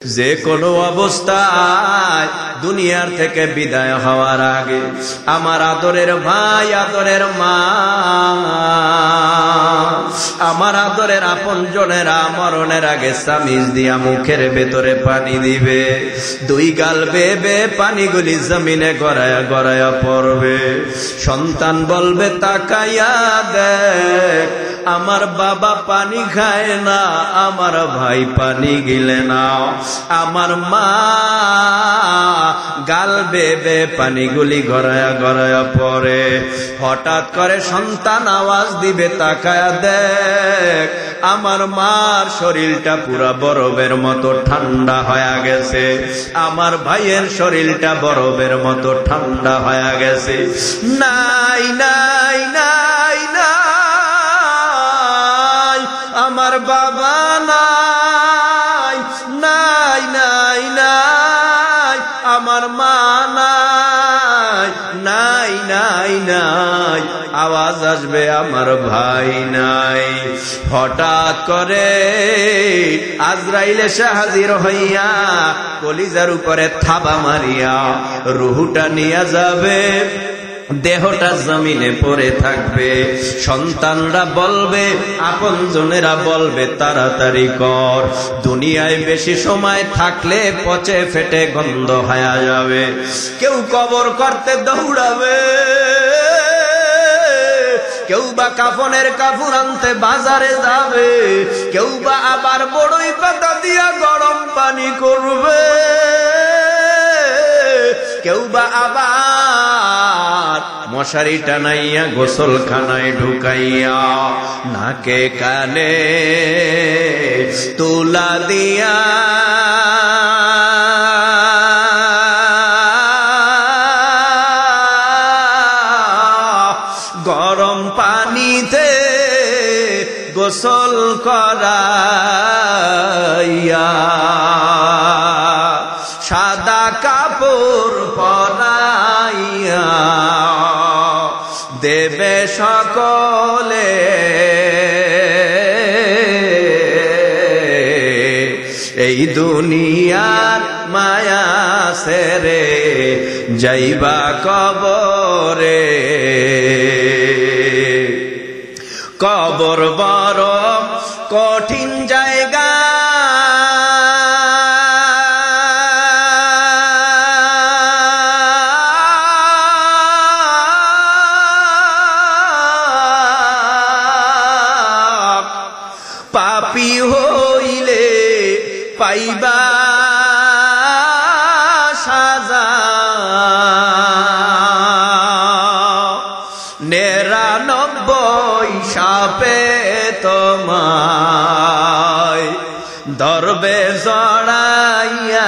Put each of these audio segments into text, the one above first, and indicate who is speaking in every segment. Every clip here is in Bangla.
Speaker 1: যে কোনো অবস্থায় দুনিয়ার থেকে বিদায় হওয়ার আগে আমার আদরের ভাই, আদরের মা, আমার আদরের আপনজনেরা মরণের আগে সামিজ দিয়া মুখের ভেতরে পানি দিবে। দুই গাল বেয়ে বেয়ে পানিগুলি জমিনে গড়ায়া গড়ায়া পড়বে। সন্তান বলবে তাকাইয়া দেখ, আমার বাবা পানি খায় না, আমার ভাই পানি গিলে না। আমার মা গাল বেয়ে বেয়ে পানিগুলি গড়ায়া গড়ায়া পড়ে। হঠাৎ করে সন্তান আওয়াজ দিবে, তাকায়া দেখ, আমার মার শরীরটা পুরা বরফের মতো ঠান্ডা হয়ে গেছে, আমার ভাইয়ের শরীরটা বরফের মতো ঠান্ডা হয়ে গেছে। নাই নাই নাই নাই, আমার বাবা নাই, নাই নাই নাই, আমার মা নাই, নাই নাই নাই, আওয়াজ আসবে আমার ভাই নাই। হঠাৎ করে আজরাইল এসে হাজির হইয়া কলিজার উপরে থাবা মারিয়া রুহুটা নিয়ে যাবে। দেহটা জমিনে পড়ে থাকবে। সন্তানরা বলবে, আপনজনেরা বলবে, তাড়াতাড়ি কর, দুনিয়ায় বেশি সময় থাকলে পচে ফেটে গন্ধ হয়ে যাবে। কেউ কবর করতে দৌড়াবে, কেউ বা কাফনের কাপড় আনতে বাজারে যাবে, কেউ বা আবার বড়ই পাতা দিয়া গরম পানি করবে, কেউ বা আবার মশারি টানাইয়া গোসলখানায় ঢুকাইয়া নাকে কানে তুলা দিয়া গরম পানিতে গোসল করাইয়া সাদা কাপড় পরাইয়া দেবে সকলে। এই দুনিয়ার মায়া সেরে যাইবা কবরে। কবর বড় কঠিন জায়গা, পাপী হইলে পাইবা সাজা, 99 সাপে তোমায় ধরবে জড়াইয়া।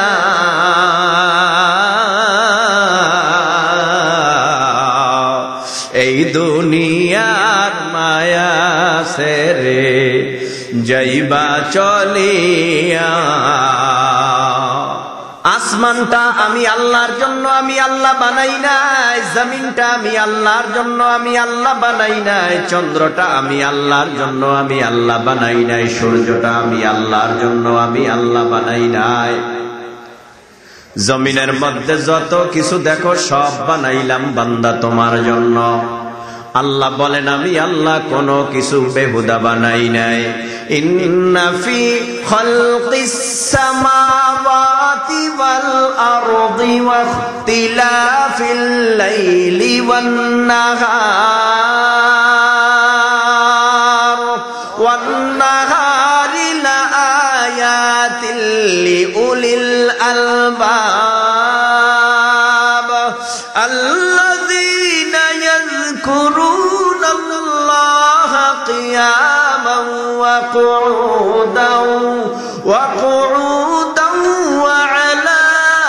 Speaker 1: এই দুনিয়ার মায়া সেরে যাইবা চলিয়া। আসমানটা আমি আল্লাহর জন্য আমি আল্লাহ বানাই নাই, জমিনটা আমি আল্লাহর জন্য আমি আল্লাহ বানাই নাই, চন্দ্রটা আমি আল্লাহর জন্য আমি আল্লাহ বানাই নাই, সূর্যটা আমি আল্লাহর জন্য আমি আল্লাহ বানাই নাই। জমিনের মধ্যে যত কিছু দেখো সব বানাইলাম বান্দা তোমার জন্য। আল্লাহ বলেন, আমি আল্লাহ কোনো কিছু বেহুদা বানাই নাই। ইন্না ফি খালকিস সামাওয়াতি ওয়াল আরদি ওয়া ইখতিলাফিল লাইলি ওয়ান নাহারি লাআয়াতিল লিউলিল আলবাব আল্লাযীনা ইয়াযকুরুনাল্লাহা কিয়ামান ওয়া qu'udan ওয়া আলা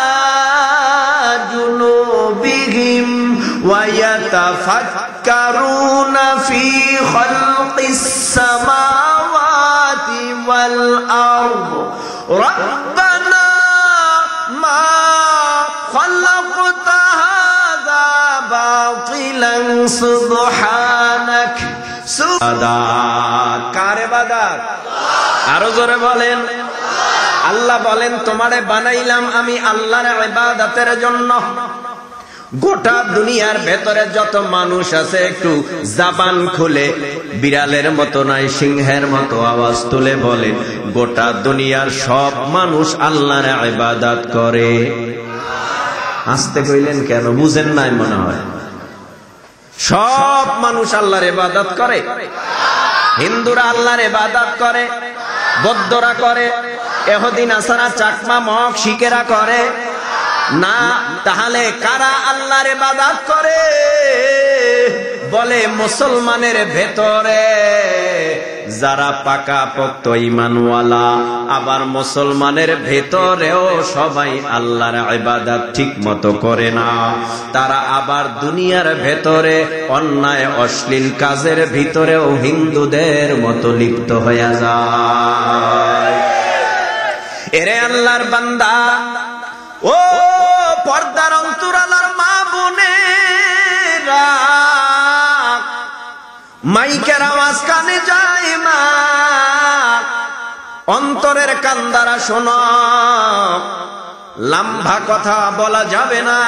Speaker 1: জুনুবিহিম ওয়া ইয়াতাফাক্কারুনা ফি খালকিস সামাওয়াতি ওয়াল আরদ রাব্বানা মা খালাকতা হাযা বাতিলান সুবহানাক। কার ইবাদত? আরো জোরে বলেন। আল্লাহ বলেন তোমারে বানাইলাম আমি আল্লাহর ইবাদতের জন্য। গোটা দুনিয়ার ভেতরে যত মানুষ আছে একটু জবান খুলে বিড়ালের মতো নয় সিংহের মতো আওয়াজ তুলে বলে, গোটা দুনিয়ার সব মানুষ আল্লাহর ইবাদত করে। আসতে কইলেন কেন? বুঝেন নাই মনে হয়। সব মানুষ আল্লাহর ইবাদত করে। হিন্দুরা আল্লাহর ইবাদত করে, বৌদ্ধরা করে, ইহুদি নাসারা চাকমা মগ শিখেরা করে না। তাহলে কারা আল্লাহর ইবাদত করে? বলে মুসলমানের ভেতরে যারা পাকাপোক্ত ঈমানওয়ালা, আবার মুসলমানের ভেতরেও সবাই আল্লাহর ইবাদত ঠিক মতো করে না। তারা আবার দুনিয়ার ভেতরে অন্যায় অশ্লীল কাজের ভিতরেও হিন্দুদের মতো লিপ্ত হয়ে যায়। এরে আল্লাহর বান্দা, ও পর্দার অন্তরালার মা বোনেরা, মাইকের আওয়াজ কানে যায় মা, অন্তরের কান্দারা শোনো, লম্বা কথা বলা যাবে না।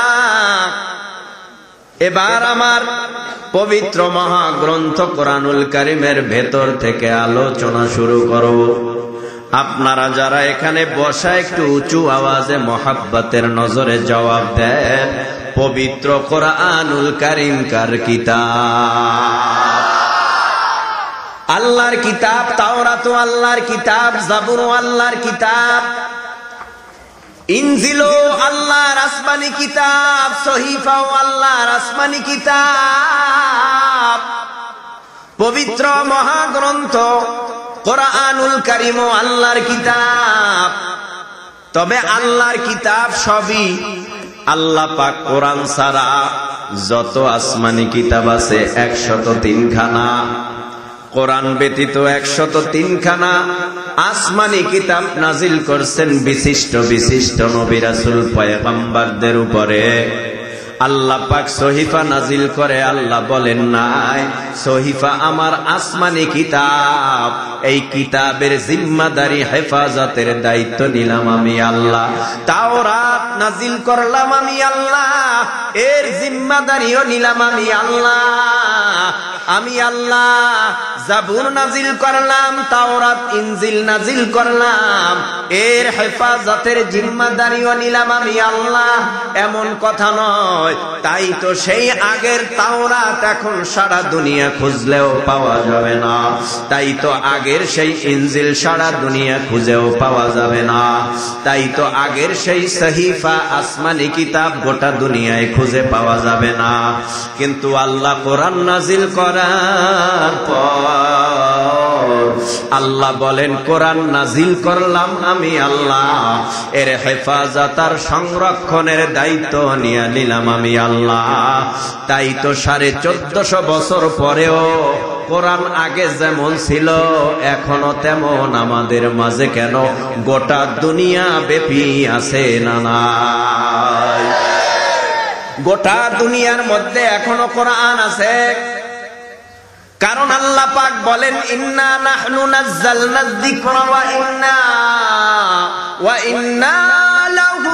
Speaker 1: এবার আমার পবিত্র মহাগ্রন্থ কোরআনুল কারীমের ভেতর থেকে আলোচনা শুরু করব। আপনারা যারা এখানে বসা একটু উঁচু আওয়াজে মহাব্বতের নজরে জবাব দেন, পবিত্র কোরআনুল কারীম কার কিতাব? আল্লাহর কিতাব। তাওরাত আল্লাহর কিতাব, জাবুর আল্লাহর কিতাব, ইনজিল আল্লাহর আসমানি কিতাব, সহিফা আল্লাহর আসমানি কিতাব, পবিত্র মহাগ্রন্থ কোরআনুল কারীম আল্লাহর কিতাব। তবে আল্লাহর কিতাব সবই আল্লাহ পাক কোরআন ছাড়া যত আসমানি কিতাব আছে 103 খানা, কোরআন ব্যতীত 103 খানা আসমানি কিতাব নাজিল করছেন বিশিষ্ট বিশিষ্ট নবী রাসূল পয়গম্বরদের উপরে। আল্লাহ পাক সহিফা নাজিল করে, আল্লাহ বলেন নাই সহিফা আমার আসমানি কিতাব, এই কিতাবের জিম্মাদারি হেফাজতের দায়িত্ব নিলাম আমি আল্লাহ। তাওরাত নাজিল করলাম আমি আল্লাহ, এর জিম্মাদারিও নিলাম আমি আল্লাহ। আমি আল্লাহ জাবুর নাজিল করলাম, তাওরাত ইনজিল নাজিল করলাম, এর হেফাজতের জিম্মাদারিও নিলাম আমি আল্লাহ। এমন কথা নয়, তাই তো সেই আগের তাওরাত এখন সারা দুনিয়া খুঁজলেও পাওয়া যাবে না, তাই তো আগের সেই ইনজিল সারা দুনিয়া খুঁজেও পাওয়া যাবে না, তাই তো আগের সেই সহিফা আসমানি কিতাব গোটা দুনিয়ায় খুঁজে পাওয়া যাবে না। কিন্তু আল্লাহ কোরআন নাজিল করার পর আল্লাহ বলেন কোরআন নাজিল করলাম আমি আল্লাহ, এর হেফাজত আর সংরক্ষণের দায়িত্ব নিয়ে নিলাম আমি আল্লাহ। তাই তো 1450 বছর পরেও কোরআন আগে যেমন ছিল এখনো তেমন আমাদের মাঝে কেন গোটা দুনিয়া ব্যাপী আছে না নাই? গোটা দুনিয়ার মধ্যে এখনো কোরআন আছে, কারণ আল্লাহ পাক বলেন ইন্না নাহনু নাযালনায যিকরা ওয়া ইন্না লাহু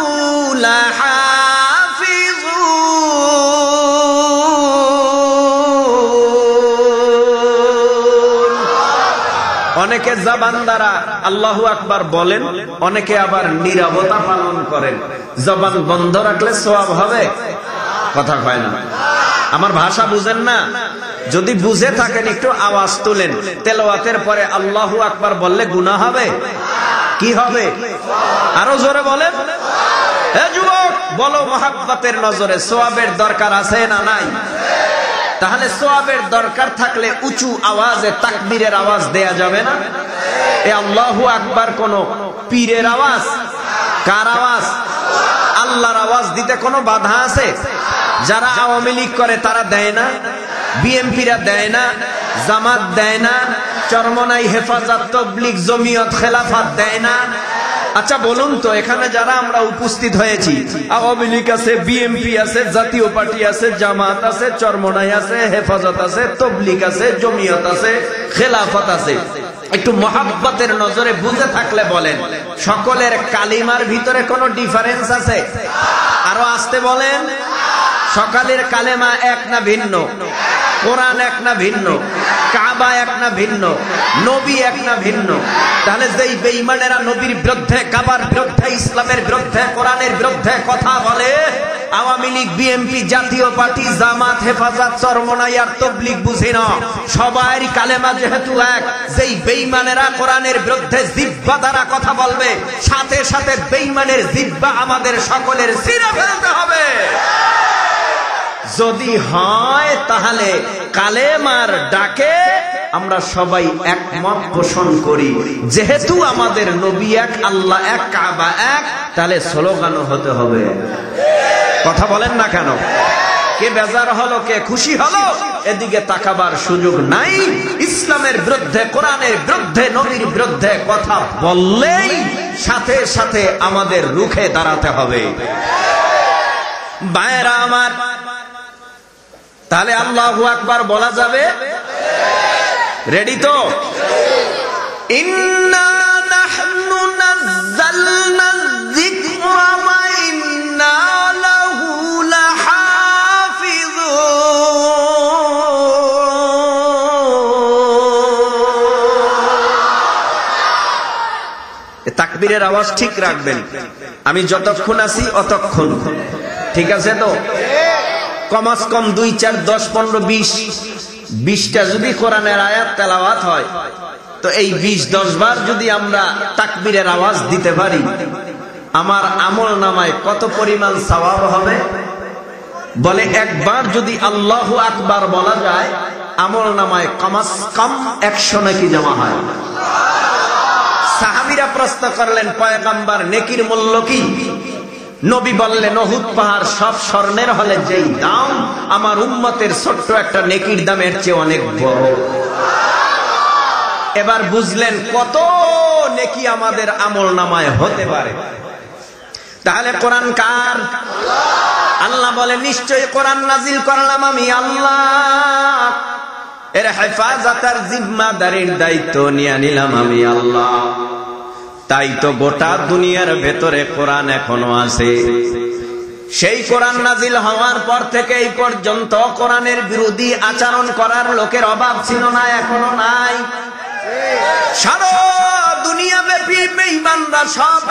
Speaker 1: লাহাফিজুন। অনেকে জবান দ্বারা আল্লাহু আকবার বলেন, অনেকে আবার নীরবতা পালন করেন। জবান বন্ধ রাখলে সওয়াব হবে? কথা কয় না। আমার ভাষা বুঝেন না? যদি বুঝে থাকেন একটু আওয়াজ তুলেন। তেলাওয়াতের পরে আল্লাহু আকবার বললে গুনাহ হবে? কি হবে? আরো জোরে বলেন। হে যুবক, বলো মহাব্বতের নজরে সওয়াবের দরকার আছে না নাই? তাহলে সওয়াবের দরকার থাকলে উঁচু আওয়াজে তাকবীরের আওয়াজ দেয়া যাবে না? এ আল্লাহু আকবার কোন পীরের আওয়াজ? কার আওয়াজ? আল্লাহর আওয়াজ দিতে কোনো বাধা আছে? যারা আওয়ামী লীগ করে তারা দেয় না, বিএনপিরা দেয় না, জামাত দেয় না, চরমনাই হেফাজত তাবলীগ জমিয়ত খেলাফত দেয় না। আচ্ছা বলুন তো, এখানে যারা আমরা উপস্থিত হয়েছি, আওয়ামী লীগ আছে, বিএনপি আছে, জাতীয় পার্টি আছে, জামাত আছে, চরমনাই আছে, হেফাজত আছে, তাবলীগ আছে, জমিয়ত আছে, খেলাফত আছে, একটু মহাব্বতের নজরে বুঝে থাকলে বলেন সকলের কালিমার ভিতরে কোনো ডিফারেন্স আছে? আরো আসতে বলেন। সকালের কালেমা এক না ভিন্ন? কোরআন এক না ভিন্ন? কাবা এক না ভিন্ন? নবী এক না ভিন্ন? তাহলে যেই বেঈমানেরা নবীর বিরুদ্ধে, কাবার বিরুদ্ধে, ইসলামের বিরুদ্ধে, কোরআনের বিরুদ্ধে কথা বলে, Awami League, BNP, Jatiya Party, Jamaat, Hefazat, Charmonai আর তবলিগ বুঝি না, সবারই কালেমা যেহেতু এক, যেই বেঈমানেরা কোরআনের বিরুদ্ধে জিহ্বা দ্বারা কথা বলবে, সাথে সাথে বেঈমানের জিহ্বা আমাদের সকলের ছিঁড়ে ফেলতে হবে। যদি হয় তাহলে কালেমার ডাকে আমরা সবাই একমত পোষণ করি, যেহেতু আমাদের নবী এক, আল্লাহ এক, কাবা এক, তাহলে স্লোগানও হতে হবে। কথা বলেন না কেন? কে বেজার হলো, কে খুশি হলো, এদিকে তাকাবার সুযোগ নাই। ইসলামের বিরুদ্ধে, কোরআনের বিরুদ্ধে, নবীর বিরুদ্ধে কথা বললেই সাথে সাথে আমাদের রুখে দাঁড়াতে হবে। ভাইরা আমার, তাহলে আল্লাহু আকবার বলা যাবে? রেডি তো? ইন্না নাহনু নাযালনা যিকরা ওয়া ইন্না লাহু লাহাফিজুন। তাকবীরের আওয়াজ ঠিক রাখবেন। আমি যতক্ষণ আছি অতক্ষণ, ঠিক আছে তো? কমাস কম 2, 4, 10, 15, 20টা যদি কোরআনের আয়াত তেলাওয়াত হয়, তো এই 20-10 বার যদি আমরা তাকবীরের আওয়াজ দিতে পারি, আমার আমল নামায় কত পরিমাণ সওয়াব হবে? বলে একবার যদি আল্লাহু আকবার বলা যায়, আমল নামায় কমাস কম 100 নেকি জমা হয়। সাহাবীরা প্রশ্ন করলেন, পয়গম্বর নেকির মূল্য কি? নবী বললেন, উহুদ পাহাড় সব স্বর্ণের হলে যেই দাম, আমার উম্মতের ছোট্ট একটা নেকির দামের চেয়ে অনেক বড়। এবার বুঝলেন কত নেকি আমাদের আমল নামায় হতে পারে। তাহলে কোরআন কার? আল্লাহ বলে, নিশ্চয়ই কোরআন নাজিল করলাম আমি আল্লাহ, এর হেফাজত আর জিম্মাদারির দায়িত্ব নিয়ে নিলাম আমি আল্লাহ। তাই তো গোটা দুনিয়ার ভেতরে কোরআন এখনো আছে। সেই কোরআন নাজিল হওয়ার পর থেকে এই পর্যন্ত কোরআনের বিরোধী আচরণ করার লোকের অভাব ছিল না, এখনো নাই। সারা দুনিয়া ব্যাপী বেঈমানরা সব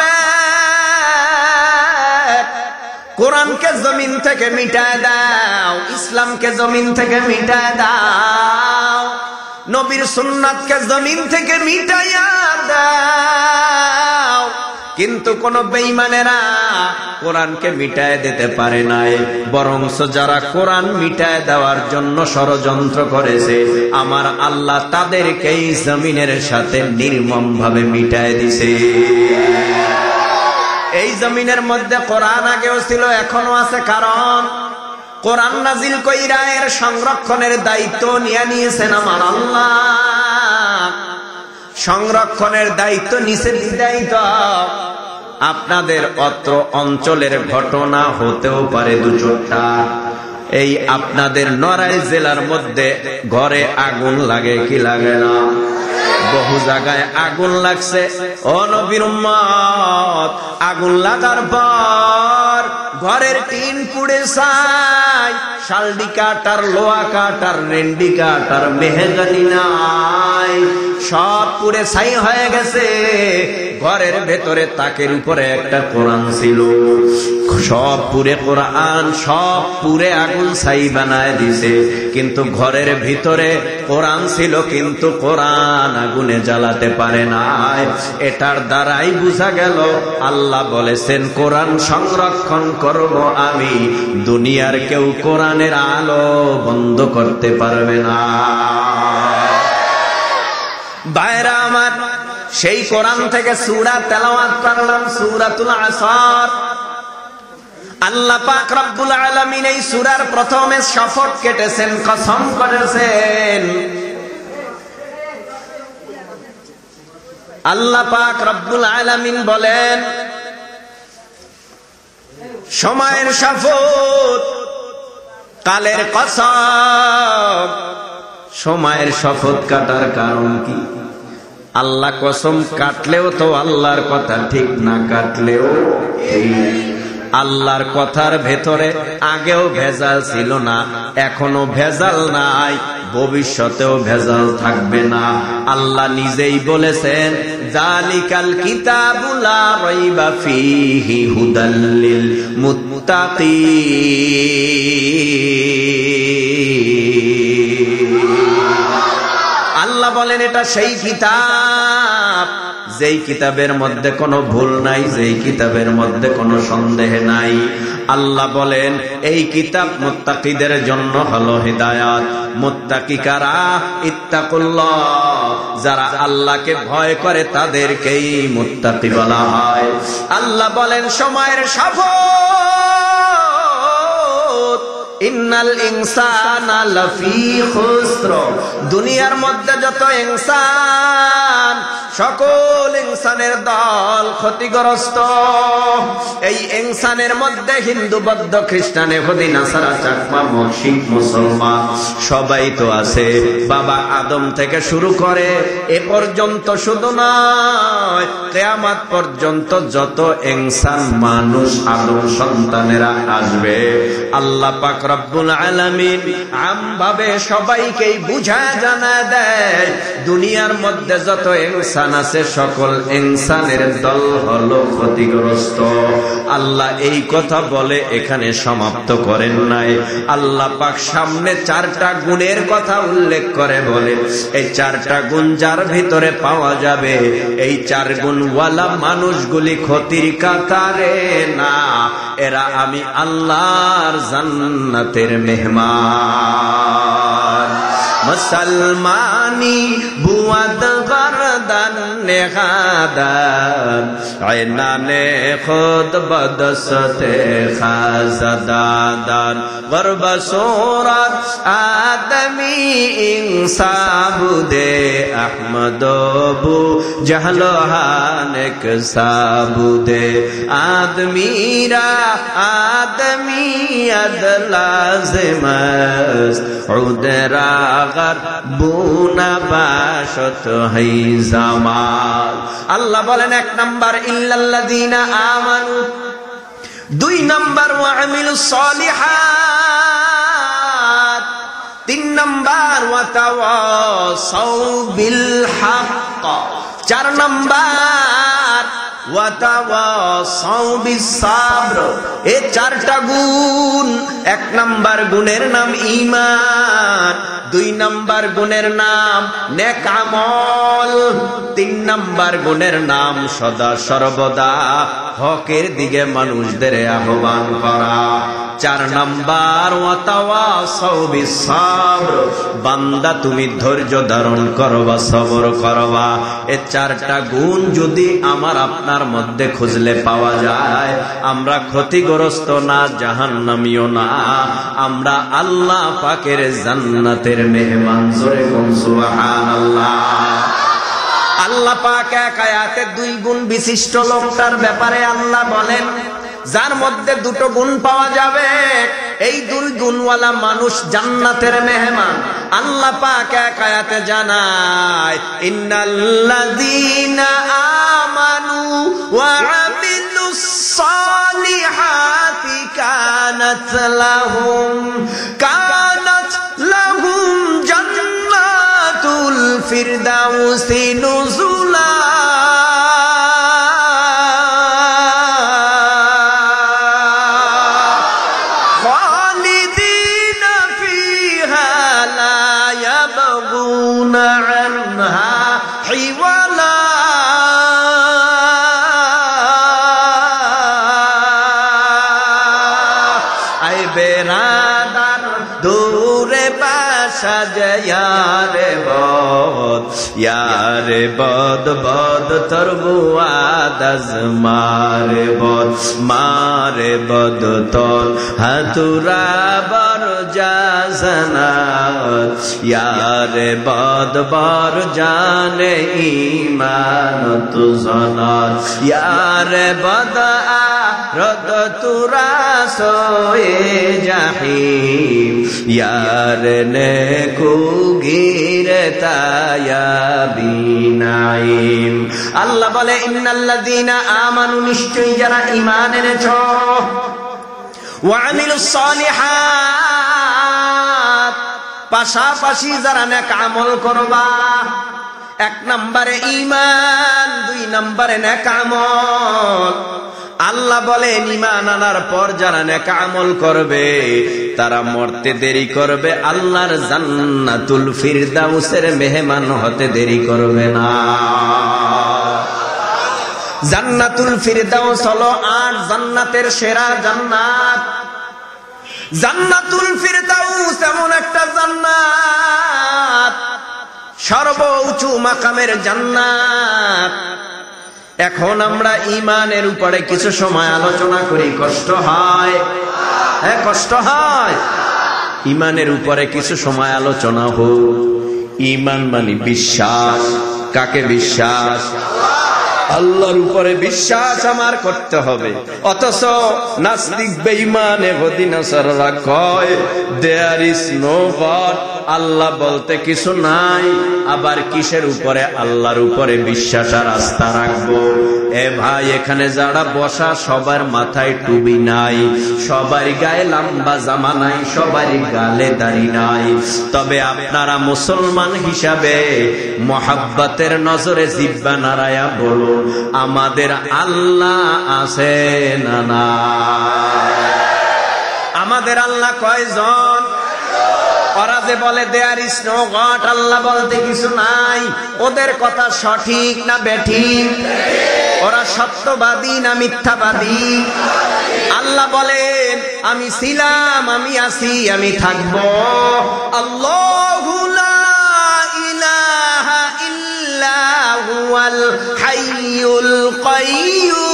Speaker 1: কোরআনকে জমিন থেকে মিটায় দাও, ইসলামকে জমিন থেকে মিটায় দাও, নবীর সুন্নাতকে জমিন থেকে মিটাইয়া দাও। কিন্তু কোন বেঈমানেরা কোরআনকে মিটায় দিতে পারে নাই, বরঞ্চ যারা কোরআন মিটায় দেওয়ার জন্য ষড়যন্ত্র করেছে, আমার আল্লাহ তাদেরকেই জমিনের সাথে নির্মম ভাবে মিটায় দিছে। এই জমিনের মধ্যে কোরআন আগেও ছিল, এখনো আছে, কারণ কোরআন নাজিল কইরা এর সংরক্ষণের দায়িত্ব নিয়ে নিয়েছেন আমার আল্লাহ। সংরক্ষণের দায়িত্ব নিচে বিদায়িত। আপনাদের অত্র অঞ্চলের ঘটনা হতেও পারে 2-4টা। এই আপনাদের নড়াইল জেলার মধ্যে ঘরে আগুন লাগে কি লাগে না? বহু জায়গায় আগুন লাগছে। ও নবীর উম্মত, আগুন লাগার পর ঘরের টিন পুড়ে ছাই, শালডি কাঠ আর লোহা কাঠ আর রেন্ডি কাঠ আর মেহগানি নাই, সব পুড়ে ছাই হয়ে গেছে। ঘরের ভেতরে তাকের উপরে একটা কোরআন ছিল, সব পুরে কোরআন, সব পুরে আগুন ছাই বানায় দিছে। কিন্তু ঘরের ভিতরে কোরআন ছিল, কিন্তু কোরআন আগুনে জ্বালাতে পারে নাই। এটার দ্বারাই বোঝা গেল আল্লাহ বলেছেন কোরআন সংরক্ষণ করব আমি, দুনিয়ার কেউ কোরআনের আলো বন্ধ করতে পারবে না। ভাইরা আমার, সেই কোরআন থেকে সূরা তেলাওয়াত করলাম, সূরাতুল আসর। আল্লাহ পাক রব্বুল আলামিন এই সূরার প্রথমে শপথ কেটেছেন, কসম করেছেন। আল্লাহ পাক রব্বুল আলামিন বলেন, সময়ের শপথ, কালের কসম। সময়ের শপথ কাটার কারণ কি? আল্লাহ কসম কাটলেও তো আল্লাহর কথা ঠিক, না কাটলেও ঠিক। আল্লাহর কথার ভেতরে আগেও ভেজাল ছিল না, এখনো ভেজাল নাই, ভবিষ্যতেও ভেজাল থাকবে না। আল্লাহ নিজেই বলেছেন, যালিকাল কিতাবু লা রাইবা ফীহি হুদাল লিল মুত্তাকিন। আল্লাহ বলেন এটা সেই কিতাব যেই কিতাবের মধ্যে কোনো ভুল নাই, যেই কিতাবের মধ্যে কোনো সন্দেহ নাই। আল্লাহ বলেন এই কিতাব মুত্তাকিদের জন্য হলো হিদায়াত। মুত্তাকি কারা? ইত্তাকুল্লাহ, যারা আল্লাহকে ভয় করে তাদেরকেই মুত্তাকি বলা হয়। আল্লাহ বলেন সময়ের শপথ, ইন্নাল ইনসানা লাফি খুসর, দুনিয়ার মধ্যে যত ইনসান, সকল ইনসানের দল ক্ষতিগ্রস্ত। এই ইনসানের মধ্যে হিন্দু, বৌদ্ধ, খ্রিস্টান, ইহুদি, নাসারা, চাকমা, শিখ, মুসলমান সবাই তো আছে। বাবা আদম থেকে শুরু করে এ পর্যন্ত শুধু নয়, কিয়ামত পর্যন্ত যত ইনসান মানুষ আদম সন্তানেরা আসবে, আল্লাহ পাক রব্বুল আলামিন আমভাবে সবাইকেই বুঝায় জানা দেয়, দুনিয়ার মধ্যে যত ইনসান আছে সকল ইনসানের দল হলো ক্ষতিগ্রস্ত। আল্লাহ এই কথা বলে এখানে সমাপ্ত করেন নাই। আল্লাহ পাক সামনে 4টা গুণের কথা উল্লেখ করে বলেন, এই 4টা গুণ যার ভিতরে পাওয়া যাবে, এই 4 গুণওয়ালা মানুষগুলি ক্ষতির কাতারে না, এরা আমি আল্লাহর জান্নাতের মেহমান। মুসলমানি বুয়াদ গরদান নেহাদান, আয়নানে খুদ বদসতে খাজাদাদান, গরব সুরাত আদমি ইনসাবুদে আহমদবু জহলহানেক সাবুদে, আদমিরা আদমিয়ত লাজিমাস উদরা বুনা বাসত হই জামাল। আল্লাহ বলেন 1 নাম্বার ইল্লাল্লাযীনা আমানু, 2 নাম্বার ওয়া আমিলুস সলিহাত, 3 নাম্বার ওয়া তাওয়াসাউ বিল হক, 4 নাম্বার ওয়া তাওয়াসাউ বিস সাবর। এই 4টা গুণ, 1 নাম্বার গুণের নাম ঈমান, 2 নাম্বার গুণের নাম নেক আমল, 3 নাম্বার গুণের নাম সদা সর্বদা হকের দিকে মানুষদের আহ্বান করা, 4 নাম্বার ওয়া তাওয়াসাউ বিস সাবর, বান্দা তুমি ধৈর্য ধারণ করবা, সবর করবা। এই 4টা গুণ যদি আমার আপনার মধ্যে খুঁজলে পাওয়া যায়, আমরা ক্ষতিগ্রস্ত না, জাহান্নামীও না, আমরা আল্লাহ পাকের জান্নাতের মেহমান। জোরে বলুন সুবহানাল্লাহ। আল্লাহ পাক এক আয়াতে 2 গুণ বিশিষ্ট লোকটার ব্যাপারে আল্লাহ বলেন, যার মধ্যে 2টো গুণ পাওয়া যাবে, এই 2 গুণওয়ালা মানুষ জান্নাতের মেহমান। আল্লাহ পাক এক আয়াতে জানায়, ইন্নাল্লাযীনা আমানু ওয়া আমিলুস সালিহাতি কানাত লাহুম জান্নাতুল ফিরদাউসি নুজুলা। यारे बद बद तरबुआद मारे बद मारे बद तल हाथुरा बर जासनात, यारे बद बर जाने ईमान तु सनात, यारे बद রদ তুরা সোয়ে জাহিম ইয়ার নে কুগিরতা ইয়া বিনাইম। আল্লাহ বলে ইন্নাল্লাযীনা আমানু, নিশ্চয়ই যারা ঈমান এনেছো, ওয়া আমিলুস সালিহাত, পাশাপাশি যারা নেক আমল করবা। এক নম্বরে ঈমান, দুই নম্বরে নেক আমল। আল্লাহ বলেন ঈমান আনার পর যারা নেক আমল করবে তারা মরতে দেরি করবে, আল্লাহর জান্নাতুল ফিরদাউসের মেহমান হতে দেরি করবে না। জান্নাতুল ফিরদাউস হলো ৮ জান্নাতের সেরা জান্নাত। জান্নাতুল ফিরদাউস এমন একটা জান্নাত, সর্বোচ্চ মাকামের জান্নাত। এখন আমরা ঈমানের উপরে কিছু সময় আলোচনা করি, কষ্ট হয়? হ্যাঁ, কষ্ট হয়। ঈমানের উপরে কিছু সময় আলোচনা হোক। ঈমান মানে বিশ্বাস। কাকে বিশ্বাস? আল্লাহর উপরে বিশ্বাস আমার করতে হবে। অথচ নাস্তিক বেঈমান এহুদিনাসাররা কয় দেয়ার ইজ নো গড, আল্লাহ বলতে কিছু নাই। আবার কিসের উপরে? আল্লাহর উপরে বিশ্বাস আর আস্থা রাখবো। এ ভাই, এখানে যারা বসা সবার মাথায় টুপি নাই, সবার গায়ে লম্বা জামা নাই, সবার গালে দাড়ি নাই। তবে আপনারা মুসলমান হিসাবে মহাব্বতের নজরে জিহ্বা নাড়ায়া বলুন, আমাদের আল্লাহ আছে না নাই? আমাদের আল্লাহ কয়জন? ওরা যে বলে দেয়ার ইজ নো গড, আল্লাহ বলতে কিছু নাই, ওদের কথা সঠিক না বেঠিক? ওরা সত্যবাদী না মিথ্যাবাদী? আল্লাহ বলেন আমি ছিলাম, আমি আছি, আমি থাকবো। আল্লাহু লা ইলাহা ইল্লা হুয়াল হাইয়ুল কাইয়্যুম।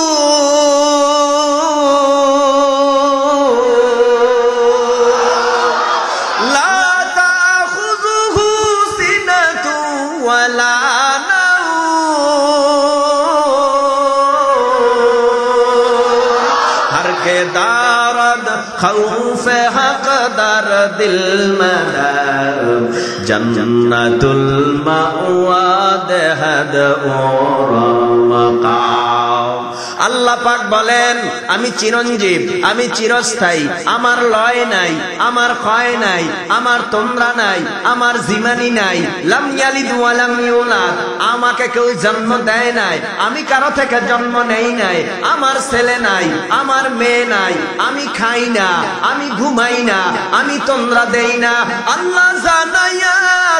Speaker 1: खौफ हक दर दिल मदार जन्नतुल मावा देहद और मकाम। আল্লাহ পাক বলেন আমি চিরঞ্জীব, আমি চিরস্থায়ী, আমার লয় নাই, আমার ক্ষয় নাই, আমার তোমরা নাই, আমার জিমানি নাই। লাম ইয়ালিদ ওয়া লাম ইউলাদ, আমাকে কেউ জন্ম দেয় নাই, আমি কারো থেকে জন্ম নেই নাই। আমার ছেলে নাই, আমার মেয়ে নাই, আমি খাই না, আমি ঘুমাই না, আমি তোমরা দেই না। আল্লাহ জানাইয়া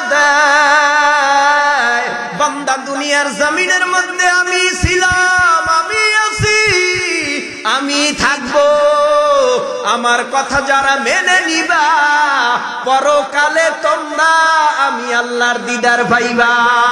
Speaker 1: দেয় বান্দা দুনিয়ার জমিনের মধ্যে আমি ছিলাম, আমি আছি, আমি থাকবো। আমার কথা যারা মেনে নিবা পরকালে তোমরা আমি আল্লাহর দিদার পাইবা।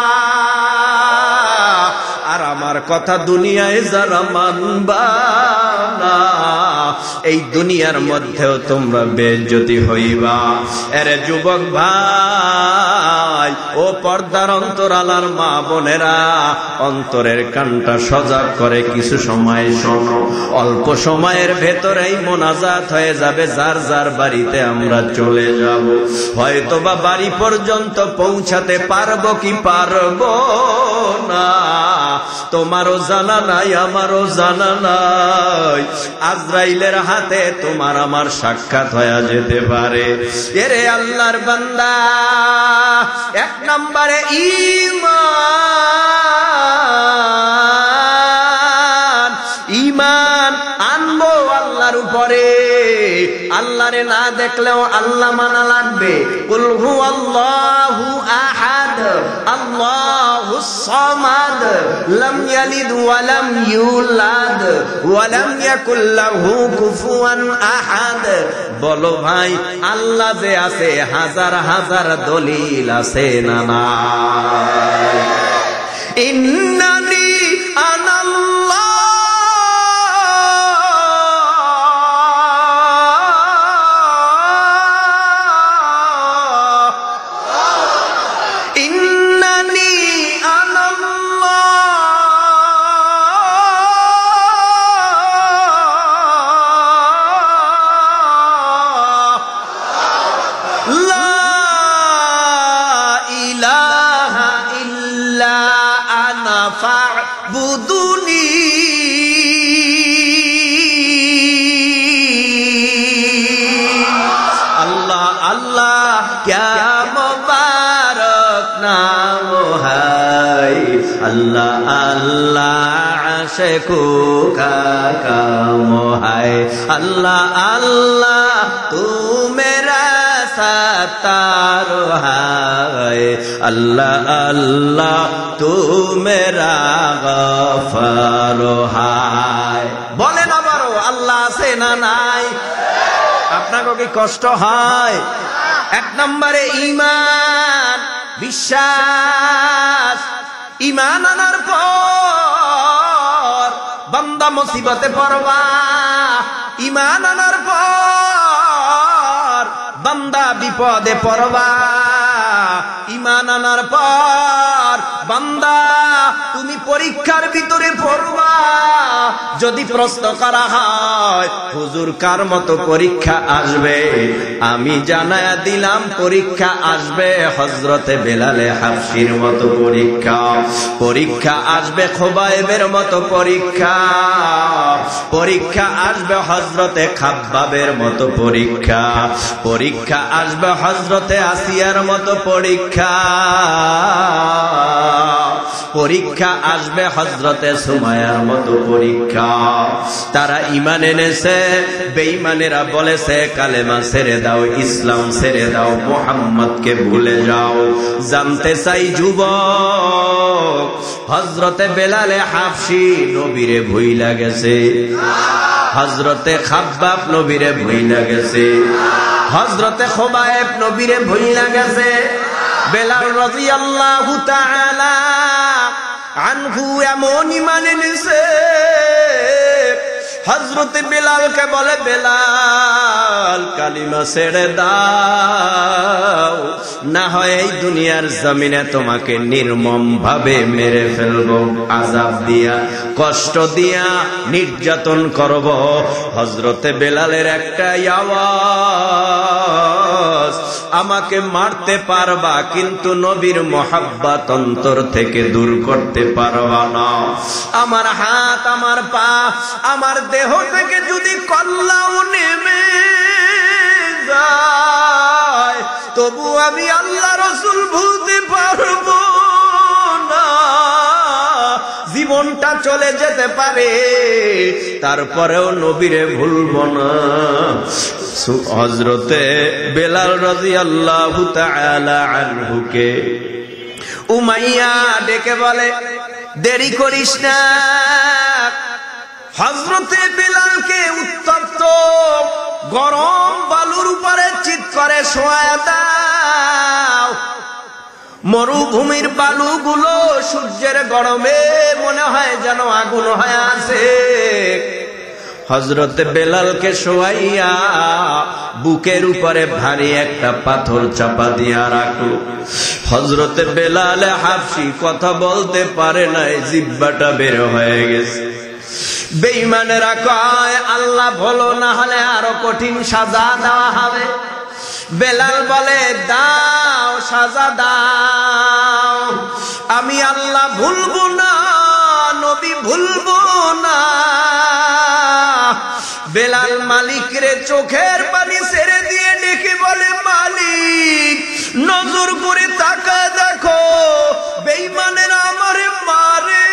Speaker 1: আর আমার কথা দুনিয়ায় যারা মানবা না, এই দুনিয়ার মধ্যেও তোমরা বেইজ্জতি হইবা। এরে যুবক ভাই, ও পর্দার অন্তরালার মা বোনেরা, অন্তরের কানটা সজাগ করে কিছু সময় শোনো। অল্প সময়ের ভেতরেই মোনাজাত হয়ে যাবে, যার যার বাড়িতে আমরা চলে যাব। হয়তোবা বাড়ি পর্যন্ত পৌঁছাতে পারবো কি পারবো না তোমারও জানা নাই, আমারও জানা নাই। আজরাইলের হাতে তোমার আমার সাক্ষাৎ হয়ে যেতে পারে। এরে আল্লাহর বান্দা, এক নম্বরে ঈমান। ঈমান আনবো আল্লাহর উপরে। আল্লাহরে না দেখলেও আল্লাহ মানা লাগবে। কুল হুয়াল্লাহু আহাদ, আল্লাহুস সামাদ, লাম ইয়ালিদ ওয়া লাম ইউলাদ ওয়া লাম ইয়াকুল লাহু কুফুয়ান আহাদ। বলো ভাই, আল্লাহ যে আছে হাজার হাজার দলিল আছে না নাই? ইন্নানি আনাল্লাহ, अल्लाह अल्लाह आशिकू का काम है। अल्लाह अल्लाह तू मेरा सत्तार है। अल्लाह अल्लाह तू मेरा गफार है। बोले ना बारो अल्लाह से ना नाई। আপনাকে কি কষ্ট হয়? এক নম্বরে ঈমান, বিশ্বাস। ঈমান আনার পর বান্দা মুসিবতে পড়বা। ঈমান আনার পর বান্দা বিপদে পড়বা। ঈমান আনার পর বান্দা তুমি পরীক্ষার ভিতরে পড়বা। যদি প্রশ্ন করা হয় হুজুর কার মতো পরীক্ষা আসবে, আমি জানায়া দিলাম পরীক্ষা আসবে হযরতে বেলালে হাবশির মতো পরীক্ষা। পরীক্ষা আসবে খুবাইবের মতো পরীক্ষা। পরীক্ষা আসবে হযরতে খাব্বাবের মতো পরীক্ষা। পরীক্ষা আসবে হযরতে আসিয়ার মতো পরীক্ষা। পরীক্ষা আসবে হযরতে সুমাইয়ার মতো পরীক্ষা। তারা ঈমান এনেছে, বেঈমানেরা বলেছে কালেমা ছেড়ে দাও, ইসলাম ছেড়ে দাও, মুহাম্মদকে ভুলে যাও। জানতে চাই যুবক, হযরতে বেলালে হাবশী নবীরে ভুইলা গেছে, হযরতে খাব্বাব নবীরে ভুইলা গেছে, হযরতে খুবাইব নবীরে ভুইলা গেছে। বেলাল রাদিয়াল্লাহু তাআলা আনহু এমন ঈমান এনেছে, হযরতে বেলালকে বলে বেলাল কালিমা ছেড়ে দাও, না হয় এই দুনিয়ার জমিনে তোমাকে নির্মম ভাবে মেরে ফেলবো, আযাব দিয়া, কষ্ট দিয়া, নির্যাতন করব। হযরতে বেলালের একটা আওয়াজ, আমাকে মারতে পারবা কিন্তু নবীর মোহাব্বত অন্তর থেকে দূর করতে পারবা না। আমার হাত, আমার পা, আমার দেহ থেকে যদি কল্লাও নেমে যায় তবু আমি আল্লাহ রাসূল ভুলতে পারবো না। জীবনটা চলে যেতে পারে তারপরেও নবীরে ভুলবো না। হযরতে বেলাল রাদিয়াল্লাহু তাআলা আনহুকে উমাইয়া ডেকে বলে দেরি করিস না, হযরতে বেলালকে উত্তপ্ত গরম বালুর উপরে চিৎ করে শোয়া দাও। মরুভূমির বালুগুলো সূর্যের গরমে মনে হয় যেন আগুন হয়ে আছে। হযরতে বেলালকে শোয়াইয়া বুকের উপরে ভারী একটা পাথর চাপা দিয়া রাখলো। হযরতে বেলাল হাবশী কথা বলতে পারে নাই, জিহ্বাটা বের হয়ে গেছে। বেঈমানেরা কয় আল্লাহ ভালো না হলে আরো কঠিন সাজা দেওয়া হবে। বেলাল বলে দাও, সাজা দাও, আমি আল্লাহ ভুলবো না, নবী ভুলবো না। বেলাল মালিকরে চোখের পানি ছেড়ে দিয়ে ডেকে বলে মালিক নজর করে তাকা দেখো, বেঈমানেরা আমারে মারে,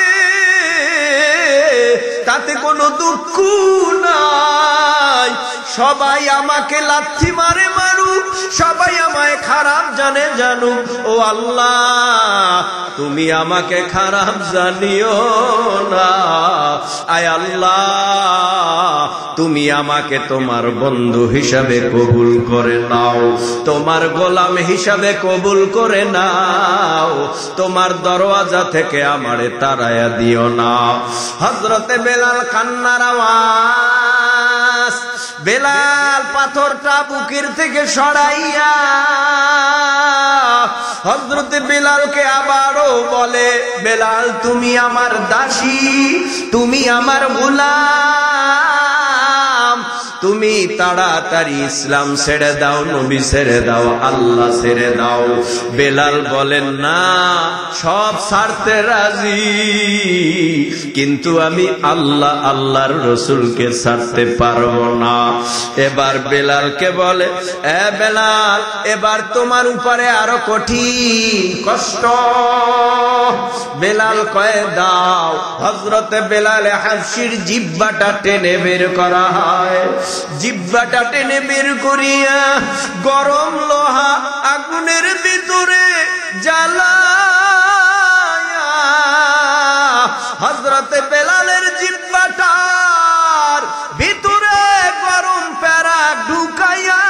Speaker 1: তাতে কোনো দুঃখ নাই, সবাই আমাকে লাথি মারে মারুক, সবাই আমায় খারাপ জানে জানুক, ও আল্লাহ তুমি আমাকে খারাপ জানিও না। আয় আল্লাহ তুমি আমাকে তোমার বন্ধু হিসাবে কবুল করে নাও, তোমার গোলাম হিসাবে কবুল করে নাও, তোমার দরওয়াজা থেকে আমারে তাড়ায়া দিও না। হযরতে বেলাল কান্নার আওয়াজ, বেলাল পাথরটা বুকের থেকে সরাইয়া হযরতে বেলালকে আবারও বলে বেলাল তুমি আমার দাসী, তুমি আমার গোলাম, তুমি তাড়াতাড়ি ইসলাম ছেড়ে দাও, নবী ছেড়ে দাও, আল্লাহ ছেড়ে দাও। বেলাল বলেন, না, সব ছাড়তে রাজি, কিন্তু আমি আল্লাহ আল্লাহর রসুলকে ছাড়তে পারবো না। এবার বেলালকে বলে, এ বেলাল, এবার তোমার উপরে আরো কঠিন কষ্ট। বেলাল কয়ে, দাও। হযরতে বেলালে হাবশির জিহ্বাটা টেনে বের করা হয়। জিহ্বাটা টেনে বের করিয়া গরম লোহা আগুনের ভিতরে জ্বালায়া হযরতে বেলালের জিহ্বাটার ভিতরে গরম প্যারা ঢুকাইয়া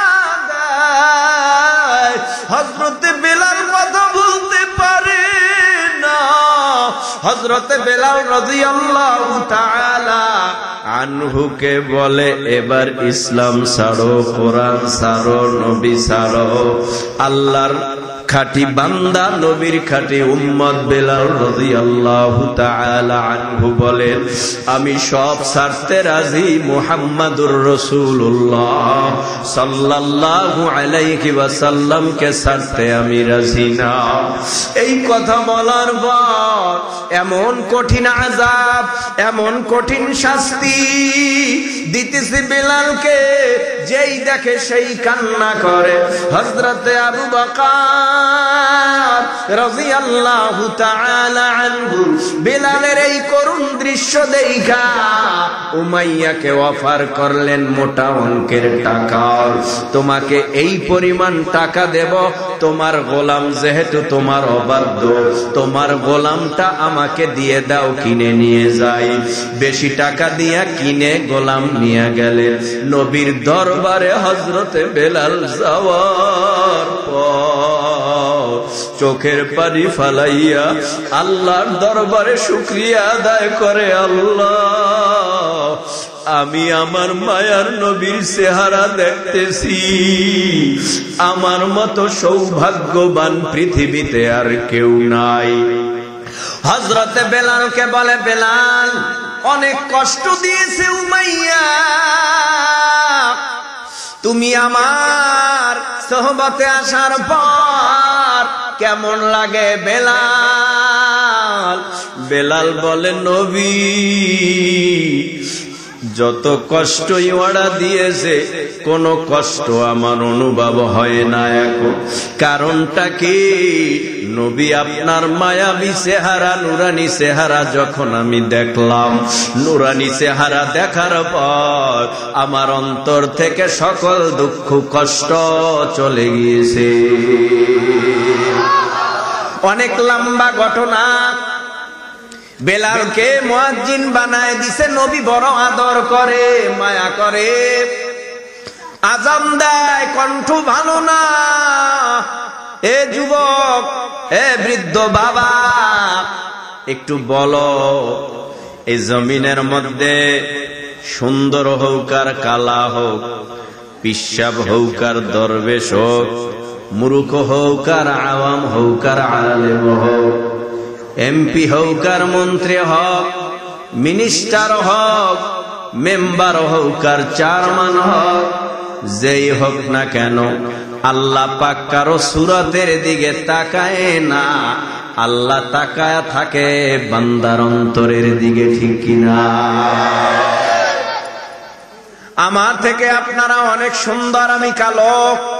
Speaker 1: দেয়। হযরতে বেলাল কথা বলতে পারে না। হযরতে বেলাল রাদিয়াল্লাহু তাআলা আনহুকে বলে, এবার ইসলাম ছাড়ো, কোরআন ছাড়ো, নবী ছাড়ো। আল্লাহর খাঁটি বান্দা, নবীর খাঁটি উম্মত বেলাল রাদিয়াল্লাহু তাআলা আনহু বলেন, আমি সব ছাড়তে রাজি, মুহাম্মাদুর রাসূলুল্লাহ সাল্লাল্লাহু আলাইহি ওয়াসাল্লামকে ছাড়তে আমি রাজি না। এই কথা বলার পর এমন কঠিন আযাব, এমন কঠিন শাস্তি দিতেছে বেলালকে, যেই দেখে সেই কান্না করে। হযরতে আবু বকর রাদিয়াল্লাহু তাআলা আনহু বেলালের এই করুণ দৃশ্য দেখা উমাইয়াকে অফার করলেন মোটা অঙ্কের টাকা, তোমাকে এই পরিমাণ টাকা দেব, তোমার গোলাম যেহেতু তোমার অবাধ্য, তোমার গোলামটা আমাকে দিয়ে দাও, কিনে নিয়ে যাই। বেশি টাকা দিয়া কিনে গোলাম নিয়ে গেলেন। নবীর দরবারে হযরতে বেলাল যাওয়ার পর চোখের পানি ফালাইয়া আল্লাহর দরবারে শুকরিয়া আদায় করে, আল্লাহ, আমি আমার মায়ার নবীর চেহারা দেখতেছি, আমার মতো সৌভাগ্যবান পৃথিবীতে আর কেউ নাই। হযরতে বেলালকে বলে, বেলাল, অনেক কষ্ট দিয়েছে উমাইয়া, তুমি আমার সোহবতে আসার পর কেমন লাগে বেলাল? বেলাল বলে, নবী, যত কষ্টই ওরা দিয়েছে কোনো কষ্ট আমার অনুভব হয় না এখন। কারণটা কি? নবী আপনার মায়াবী চেহারা, নুরানি চেহারা যখন আমি দেখলাম, নুরানি চেহারা দেখার পর আমার অন্তর থেকে সকল দুঃখ কষ্ট চলে গিয়েছে। অনেক লম্বা ঘটনা। বেলালকে মুয়াজ্জিন বানায় দিছে, নবী বড় আদর করে, মায়া করে, আজান দেয়, কণ্ঠ ভালো না। এ যুবক, এ বৃদ্ধ বাবা, একটু বলো, এই জমিনের মধ্যে সুন্দর হোক আর কালা হোক, পিশাব হোক আর দরবেশ হোক, মূর্খ হোক আর আওয়াম হোক আর আলেম হোক, এমপি হোক আর মন্ত্রী হোক, মিনিস্টার হোক, মেম্বার হোক আর চেয়ারম্যান হোক, যেই হোক না কেন, আল্লাহ পাক কারো সুরতের দিকে তাকায় না, আল্লাহ তাকায় থাকে বান্দার অন্তরের দিকে, ঠিক কিনা? আমার থেকে আপনারা অনেক সুন্দর, আমি কালো।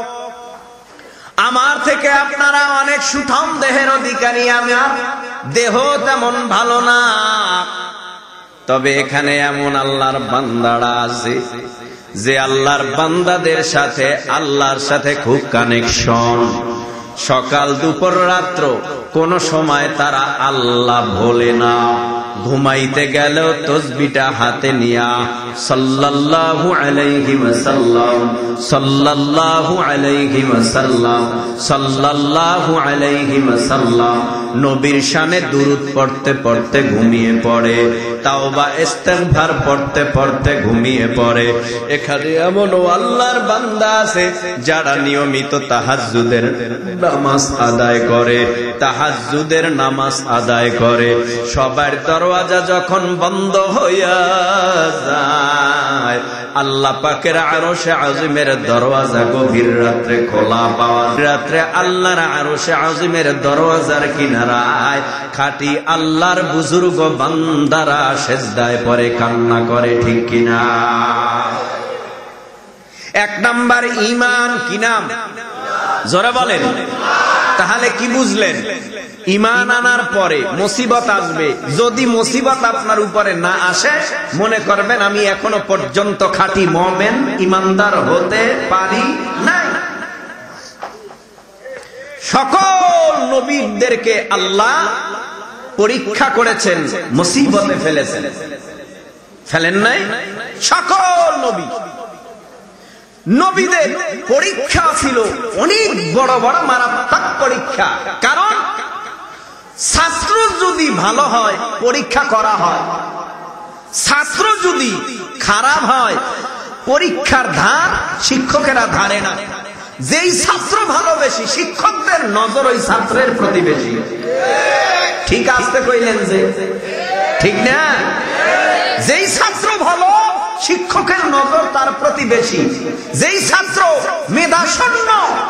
Speaker 1: আমার থেকে আপনারা অনেক সুঠাম দেহের অধিকারী, আমার দেহ তেমন ভালো না। তবে এখানে এমন আল্লাহর বান্দারা আছে যে আল্লাহর বান্দাদের সাথে, আল্লাহর সাথে খুব কানেকশন। সকাল দুপুর রাত্র কোন সময় তারা আল্লাহ ভোলে না। ঘুমাইতে গেলেও তসবিটা হাতে নিয়া সাল্লাল্লাহু আলাইহি ওয়াসাল্লাম, সাল্লাল্লাহু আলাইহি ওয়াসাল্লাম, সাল্লাল্লাহু আলাইহি ওয়াসাল্লাম নবীর শানে দুরূদ পড়তে পড়তে ঘুমিয়ে পড়ে, তাওবা ইস্তিগফার পড়তে পড়তে ঘুমিয়ে পড়ে। এখানে এমন আল্লাহর বান্দা আছে যারা নিয়মিত তাহাজ্জুদের নামাজ আদায় করে, তাহাজ্জুদের নামাজ আদায় করে। সবার দরওয়াজা যখন বন্ধ হইয়া যায়, আল্লাহ পাকের আরশে আজিমের দরওয়াজা গভীর রাত্রে খোলা পাওয়া, রাত্রে আল্লাহর আরশে আজিমের দরওয়াজার কিনারায় খাঁটি আল্লাহর বুজুর্গ বান্দারা সিজদায় পড়ে কান্না করে, ঠিক কিনা? এক নাম্বার ঈমান। কি নাম? জোরে বলেন। তাহলে কি বুঝলেন? ঈমান আনার পরে মুসিবত আসবে, যদি মুসিবত আপনার উপরে না আসে মনে করবেন আমি এখনো পর্যন্ত খাঁটি মুমিন ঈমানদার হতে পারি নাই। সকল নবীদেরকে আল্লাহ পরীক্ষা করেছেন, মুসিবতে ফেলেছেন, ফেলেন নাই? সকল নবীদের পরীক্ষা ছিল অনেক বড় বড় মারাত্মক পরীক্ষা। কারণ ছাত্র যদি ভালো হয় পরীক্ষা করা হয়, ছাত্র যদি খারাপ হয় পরীক্ষার ধার শিক্ষকেরা ধারে না। যেই ছাত্র ভালো বেশি শিক্ষকদের নজর ওই ছাত্রের প্রতি বেশি। ঠিক আসতে কইলেন যে ঠিক না? যেই ছাত্র ভালো শিক্ষকের নজর তার প্রতি বেশি। যেই ছাত্র মেধাশূন্য,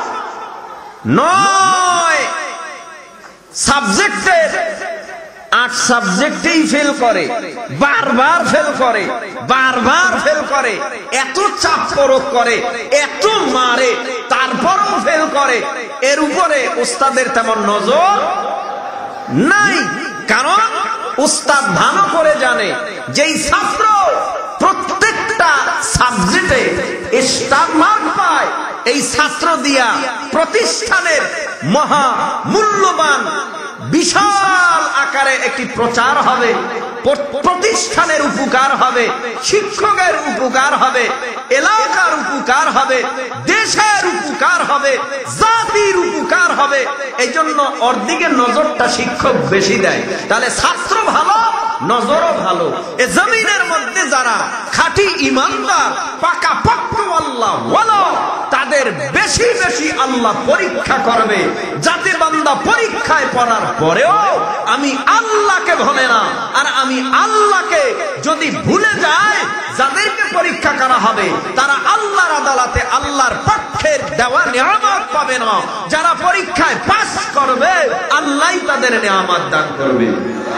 Speaker 1: 9 সাবজেক্টের 8 সাবজেক্টেই ফেল করে, বারবার ফেল করে, বারবার ফেল করে, এত চাপ প্রয়োগ করে, এত মারে, তারপরও ফেল করে, এর উপরে উস্তাদের তেমন নজর নাই। কারণ উস্তাদ ভালো করে জানে যেই ছাত্র প্রত্যেকটা সাবজেক্টে স্টার মার্ক পায়, এই ছাত্র দিয়া প্রতিষ্ঠানের মহা মূল্যবান বিশাল আকারে একটি প্রচার হবে, প্রতিষ্ঠানের উপকার হবে, শিক্ষকের উপকার হবে, এলাকার উপকার হবে, দেশের উপকার হবে, জাতির উপকার হবে। এই জন্য ওর দিকে নজরটা শিক্ষক বেশি দেয়। তাহলে ছাত্র ভালো, নজরও ভালো। এ জমিনের মধ্যে যারা খাঁটি ঈমানদার, পাকা পাক্কা আল্লাহ ওয়ালা, তাদের বেশি বেশি আল্লাহ পরীক্ষা করবে, যাতে বান্দা পরীক্ষায় পড়ার পরেও আমি আল্লাহকে ভুলে না। আর আমি আল্লাহকে যদি ভুলে যায়, যাদেরকে পরীক্ষা করা হবে তারা আল্লাহর আদালতে আল্লাহর পক্ষের দেওয়া নিয়ামত পাবে না। যারা পরীক্ষায় পাস করবে আল্লাহই তাদের নিয়ামত দান করবে।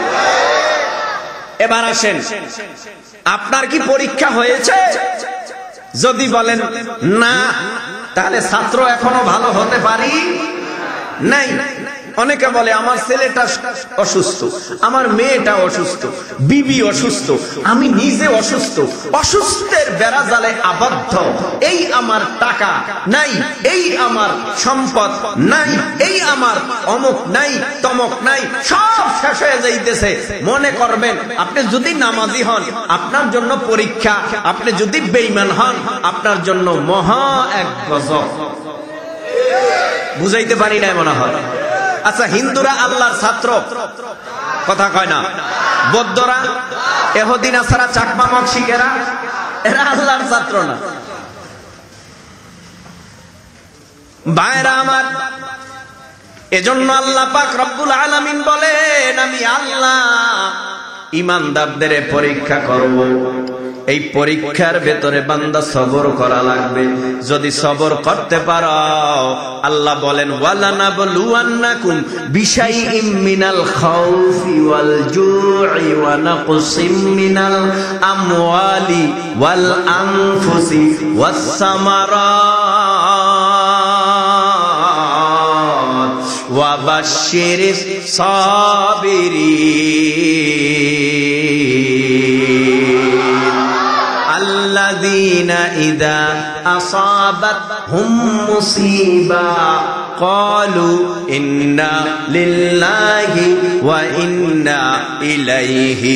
Speaker 1: এবার আসেন, আপনার কি পরীক্ষা হয়েছে? যদি বলেন না, তাহলে ছাত্র এখনো ভালো হতে পারি নাই। অনেকে বলে আমার ছেলেটা অসুস্থ, আমার মেয়েটা অসুস্থ, বিবি অসুস্থ, আমি নিজে অসুস্থ, অসুস্থের বেড়াজালে আবদ্ধ, এই আমার টাকা নাই, এই আমার সম্পদ নাই, এই আমার অমুক নাই, তমক নাই, সব শেষ হয়ে যাইতেছে। মনে করবেন আপনি যদি নামাজি হন আপনার জন্য পরীক্ষা, আপনি যদি বেঈমান হন আপনার জন্য মহা এক গজব। বুঝাইতে পারি নাই মনে হয়। আচ্ছা, হিন্দুরা আল্লাহর ছাত্র, কথা কয় না? বৌদ্ধরা, এহুদি, নাসারা, চাকমা, মক্সিকেরা, এরা আল্লাহর ছাত্র না। ভাইরা আমার, এজন্য আল্লাহ পাক রব্বুল আলামিন বলেন আমি আল্লাহ ঈমানদারদের পরীক্ষা করব। এই পরীক্ষার ভেতরে বান্দা সবর করা লাগবে। যদি সবর করতে পারো, আল্লাহ বলেন ওয়ালানাবলুয়ান্নাকুম বিশাইইম মিনাল খাউফি ওয়াল জু'i ওয়া নাকসিম মিনাল আমওয়ালি ওয়াল আনফুসি ওয়াস সামারাত ওয়া বাশশিরিস সাবিরিন আল্লাযীনা ইযা আসাবাতহুম মুসিবা ক্বালু ইন্না লিল্লাহি ওয়া ইন্না ইলাইহি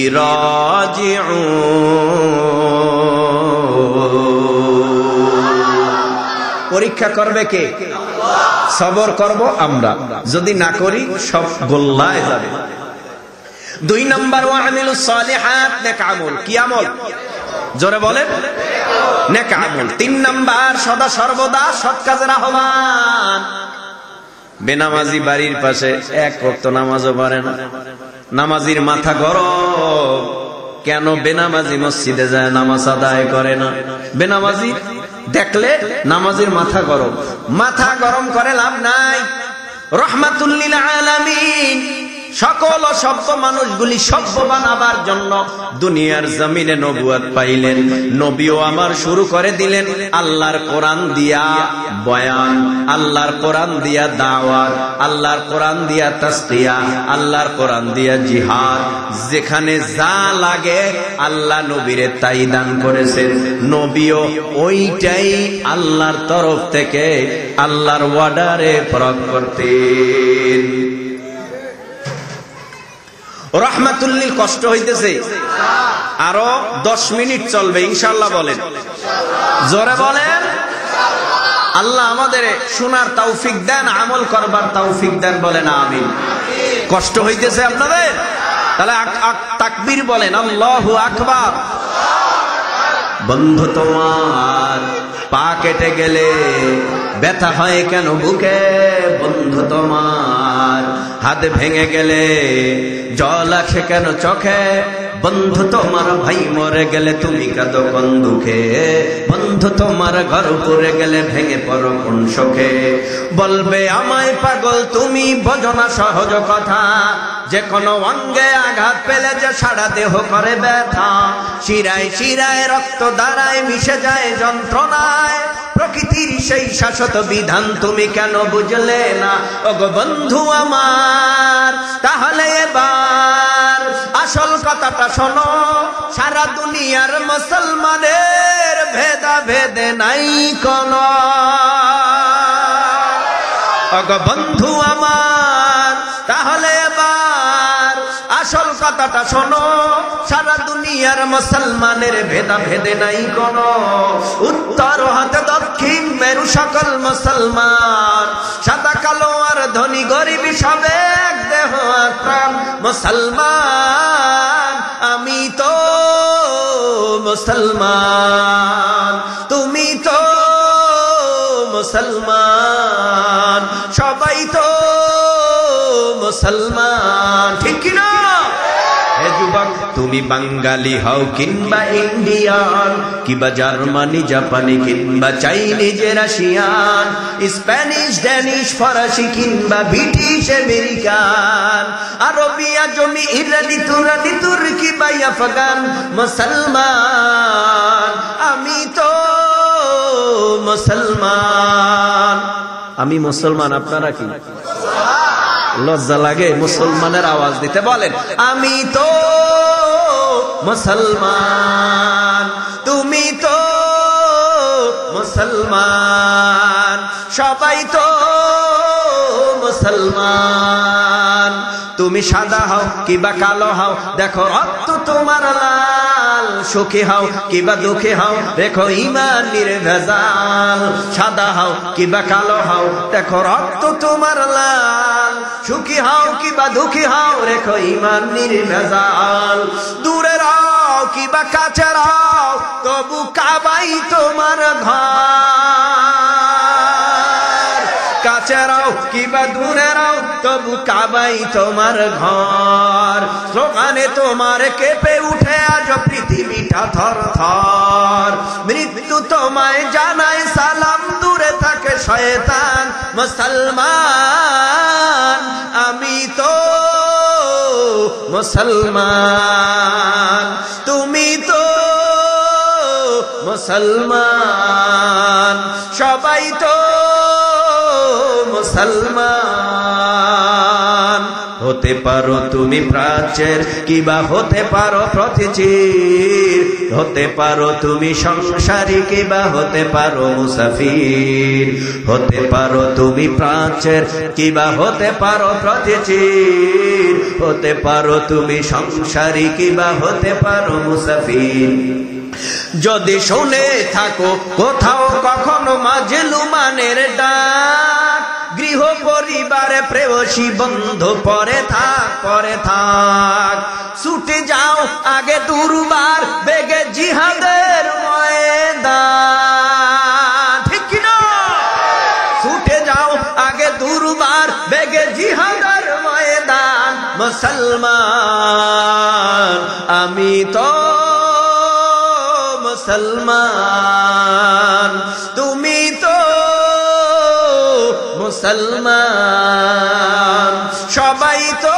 Speaker 1: রাজিউন। পরীক্ষা করবে কে? সবর করব আমরা, যদি না করি সব গোল্লায় যাবে। 2 নম্বর ওয়া আমিলুস সালিহাত, নেক আমল। কি আমল? জোরে বলেন, নেক আমল। 3 নম্বর সদা সর্বদা সৎ কাজের আহ্বান। বেনামাজি বাড়ির পাশে এক ওয়াক্ত নামাজও পড়ে না, নামাজির মাথা গরম, কেন বেনামাজি মসজিদে যায় নামাজ আদায় করে না? বেনামাজি দেখলে নামাজের মাথা গরম করে লাভ নাই। রহমাতুল লিল আলামিন সকল সভ্য মানুষগুলি সভ্য বানাবার জন্য দুনিয়ার জমিনে নবুয়ত পাইলেন। নবীও আমার শুরু করে দিলেন আল্লাহর কোরআন দিয়া বয়ান, আল্লাহর কোরআন দিয়া দাওয়াত, আল্লাহর কোরআন দিয়া তাসকিয়া, আল্লাহর কোরআন দিয়া জিহাদ। যেখানে যা লাগে আল্লাহ নবীরে তাই দান করেছেন। নবীও ওইটাই আল্লাহর তরফ থেকে আল্লাহর ওয়ার্ডারে প্রয়োগ করতেন। রহমাতুল্লিল কষ্ট হইতেছে, আরো 10 মিনিট চলবে ইনশাআল্লাহ। বলেন, জোরে বলেন। আল্লাহ আমাদের শোনার তৌফিক দেন, আমল করবার তৌফিক দেন। বলেন আমিন। কষ্ট হইতেছে আপনাদের? তাহলে তাকবীর বলেন, আল্লাহু আকবার। বন্ধু তোমার পা কেটে গেলে ব্যথা হয় কেন বুকে? বন্ধু তোমার হাত ভেঙে গেলে জল আসে কেন চোখে? বন্ধু তোমার ভাই মরে গেলে তুমি কাঁদো কোন দুঃখে? বন্ধু তোমার ঘর পুড়ে গেলে ভেঙে পড়ো কোন শোকে? বলবে আমায় পাগল তুমি বোঝো না সহজ কথা, যে কোনো অঙ্গে আঘাত পেলে যে সারা দেহ করে ব্যথা, শিরায় শিরায় রক্ত দ্বারায় মিশে যায় যন্ত্রণায়, প্রকৃতির সেই শাশ্বত বিধান তুমি কেন বুঝলে না? ওগো বন্ধু আমার, তাহলে এবার আসল কথাটা শোনো, সারা দুনিয়ার মুসলমানের ভেদা ভেদে নাই কোন। ওগো বন্ধু আমার, তাহলে এবার আসল কথাটা শোনো, সারা দুনিয়ার মুসলমানের ভেদা ভেদে নাই কোন। উত্তর হতে দক্ষিণ মেরু সকল মুসলমান, সাদা কালো আর ধনী গরিব সবে এক দেহ প্রাণ মুসলমান। আমি তো মুসলমান, তুমি তো মুসলমান, সবাই তো মুসলমান, ঠিক কিনা? হে যুবক, তুমি বাঙালি হও কিংবা ইন্ডিয়ান, কিংবা জার্মানি জাপানি কিংবা চাইনিজ রাশিয়ান, স্প্যানিশ ড্যানিশ ফরাসি কিংবা ব্রিটিশ আমেরিকান, আরবিয়া জমি ইরানি তুরানি তুর্কি বা আফগান, মুসলমান আমি তো মুসলমান। আমি মুসলমান, আপনারা কি? লজ্জা লাগে মুসলমানের আওয়াজ দিতে? বলেন, আমি তো মুসলমান, তুমি তো মুসলমান, সবাই তো মুসলমান। তুমি সাদা হও কিবা কালো হও, দেখো রক্ত তোমার লাল, সুখী হও কিবা দুঃখী হও, দেখো ঈমান নির্ভেজাল। সাদা হও কিবা কালো হও, দেখো রক্ত তোমার লাল, সুখী হও কিবা দুঃখী হও, রেখো ঈমান নির্ভেজাল। দূরে রাও কিবা কাছে রাও, তবু কাবাই তোমার ঘর। কাছে রাও কিবা দূরে রাও, তবু কাবাই তোমার ঘর। স্লোগানে তোমার কেঁপে উঠে আজ পৃথিবীটা থর থর। মৃত্যু তোমায় জানায় সালাম, দূরে থাকে শয়তান। মুসলমান আমি তো মুসলমান, তুমি তো মুসলমান, সবাই তো মুসলমান। হতে পারো তুমি প্রাচ্যের কিবা হতে পারো প্রতিচির, হতে পারো তুমি সংসারী কিবা হতে পারো মুসাফির, হতে পারো তুমি প্রাচ্যের কিবা হতে পারো প্রতিচির, হতে পারো তুমি সংসারী কিবা হতে পারো মুসাফির। যদি শুনে থাকো কোথাও কখনো মাজলুমানের ডাক, গৃহ পরিবারে প্রেয়সী বন্ধু পরে থাক পরে থাক, ছুটে যাও আগে দুর্বার বেগে জিহাদের ময়দান, ঠিক কিনা? ছুটে যাও আগে দুর্বার বেগে জিহাদের ময়দান। মুসলমান আমি তো মুসলমান, তুমি তো মুসলমান, সবাই তো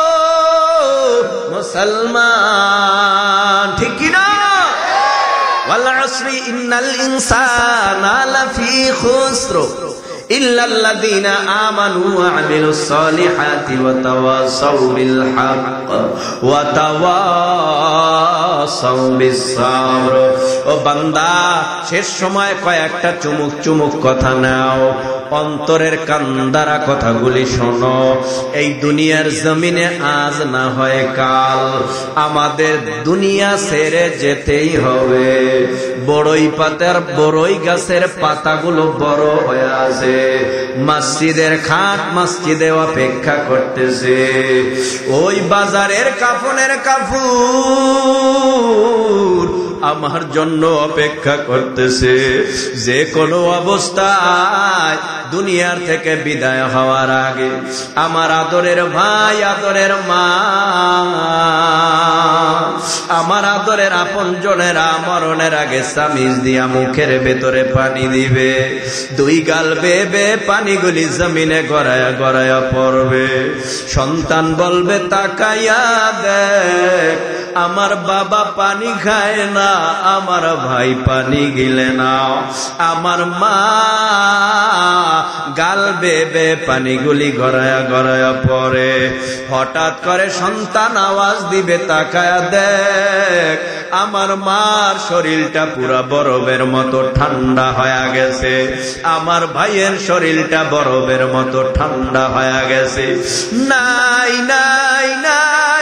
Speaker 1: মুসলমান, ঠিক কি না? ওয়াল আসরি ইন্নাল ইনসানা লাফি খুসর ইল্লাল্লাযীনা আমানু ওয়া আমিলুস সালিহাতি ওয়া তাওয়াসাউ বিল হক ওয়া তাওয়াসাউ বিস সাবর। ও বান্দা, শেষ সময় কয়েকটা চুমুক চুমুক কথা নাও, অন্তরের কান্দারা কথাগুলি শোনো। এই দুনিয়ার জমিনে আজ না হয় কাল আমাদের দুনিয়া ছেড়ে যেতেই হবে। বড়ই পাতার বড়ই গাছের পাতাগুলো বড় হয়ে আছে, মসজিদের খাট মসজিদে অপেক্ষা করতেছে, ওই বাজারের কাফনের কাপড় আমার জন্য অপেক্ষা করতেছে। যে কোনো অবস্থায় দুনিয়ার থেকে বিদায় হওয়ার আগে আমার আদরের ভাই, আদরের মা, আমার আদরের আপন জনেরা মরণের আগে সামিজ দিয়া মুখের ভেতরে পানি দিবে। দুই গাল বেবে পানিগুলি জমিনে গড়ায়া গড়ায়া পড়বে। সন্তান বলবে তাকাইয়া দেখ, আমার বাবা পানি খায় না, আমার ভাই পানি গিলে না, আমার মা গাল বেবে পানিগুলি গড়ায়া গড়ায়া পড়ে। হঠাৎ করে সন্তান আওয়াজ দিবে, তাকায়া দেখ, আমার মার শরীরটা পুরা বরফের মতো ঠান্ডা হয়ে গেছে, আমার ভাইয়ের শরীরটা বরফের মতো ঠান্ডা হয়ে গেছে। নাই নাই নাই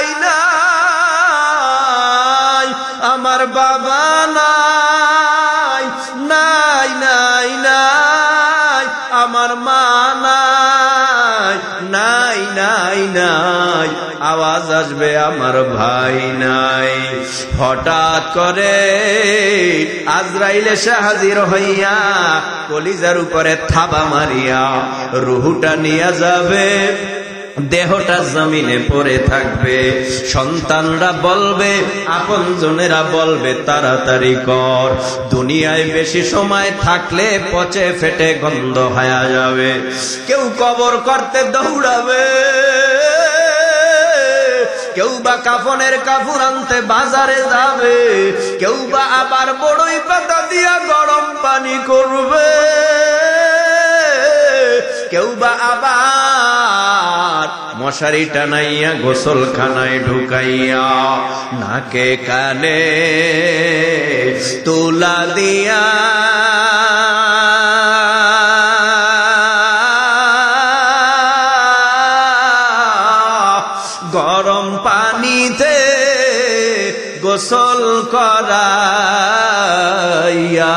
Speaker 1: নাই, আমার বাবা নাই, নাই নাই নাই, আমার মা নাই, নাই নাই নাই, আওয়াজ আসবে আমার ভাই নাই। হঠাৎ করে আজরাইল এসে হাজির হইয়া কলিজার উপরে থাবা মারিয়া রুহুটা নিয়ে যাবে। দেহটা জমিনে পড়ে থাকবে। সন্তানরা বলবে, আপনজনেরা বলবে, তাড়াতাড়ি কর, দুনিয়ায় বেশি সময় থাকলে পচে ফেটে গন্ধ হয়ে যাবে। কেউ কবর করতে দৌড়াবে, কেউ বা কাফনের কাপড় আনতে বাজারে যাবে, কেউ বা আবার বড়ই পাতা দিয়া গরম পানি করবে, কেউ বা আবার মশারি টানাইয়া গোসলখানায় ঢুকাইয়া নাকে কানে তুলা দিয়া গরম পানিতে গোসল করাইয়া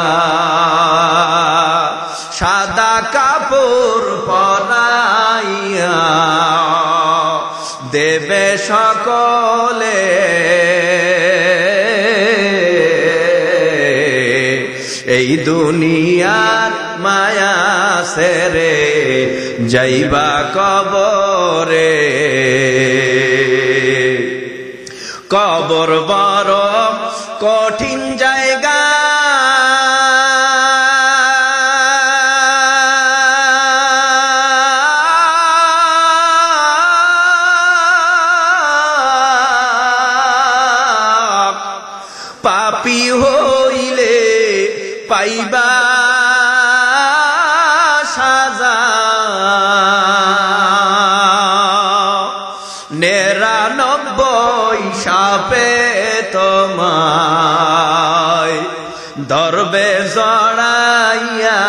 Speaker 1: সাদা কাপড় পরাইয়া দেবে সকলে। এই দুনিয়ার মায়া সেরে যাইবা কবরে। কবর বড় কঠিন জায়গা, পাপী হইলে পাইবা সাজা, 99 সাপে তোমায় ধরবে জড়াইয়া।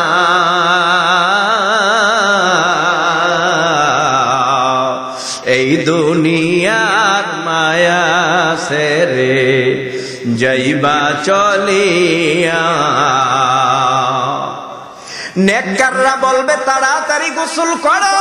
Speaker 1: এই দুনিয়ার মায়া সেরে যাইবা চলিয়া। নেককাররা বলবে, তাড়াতাড়ি গোসল করো,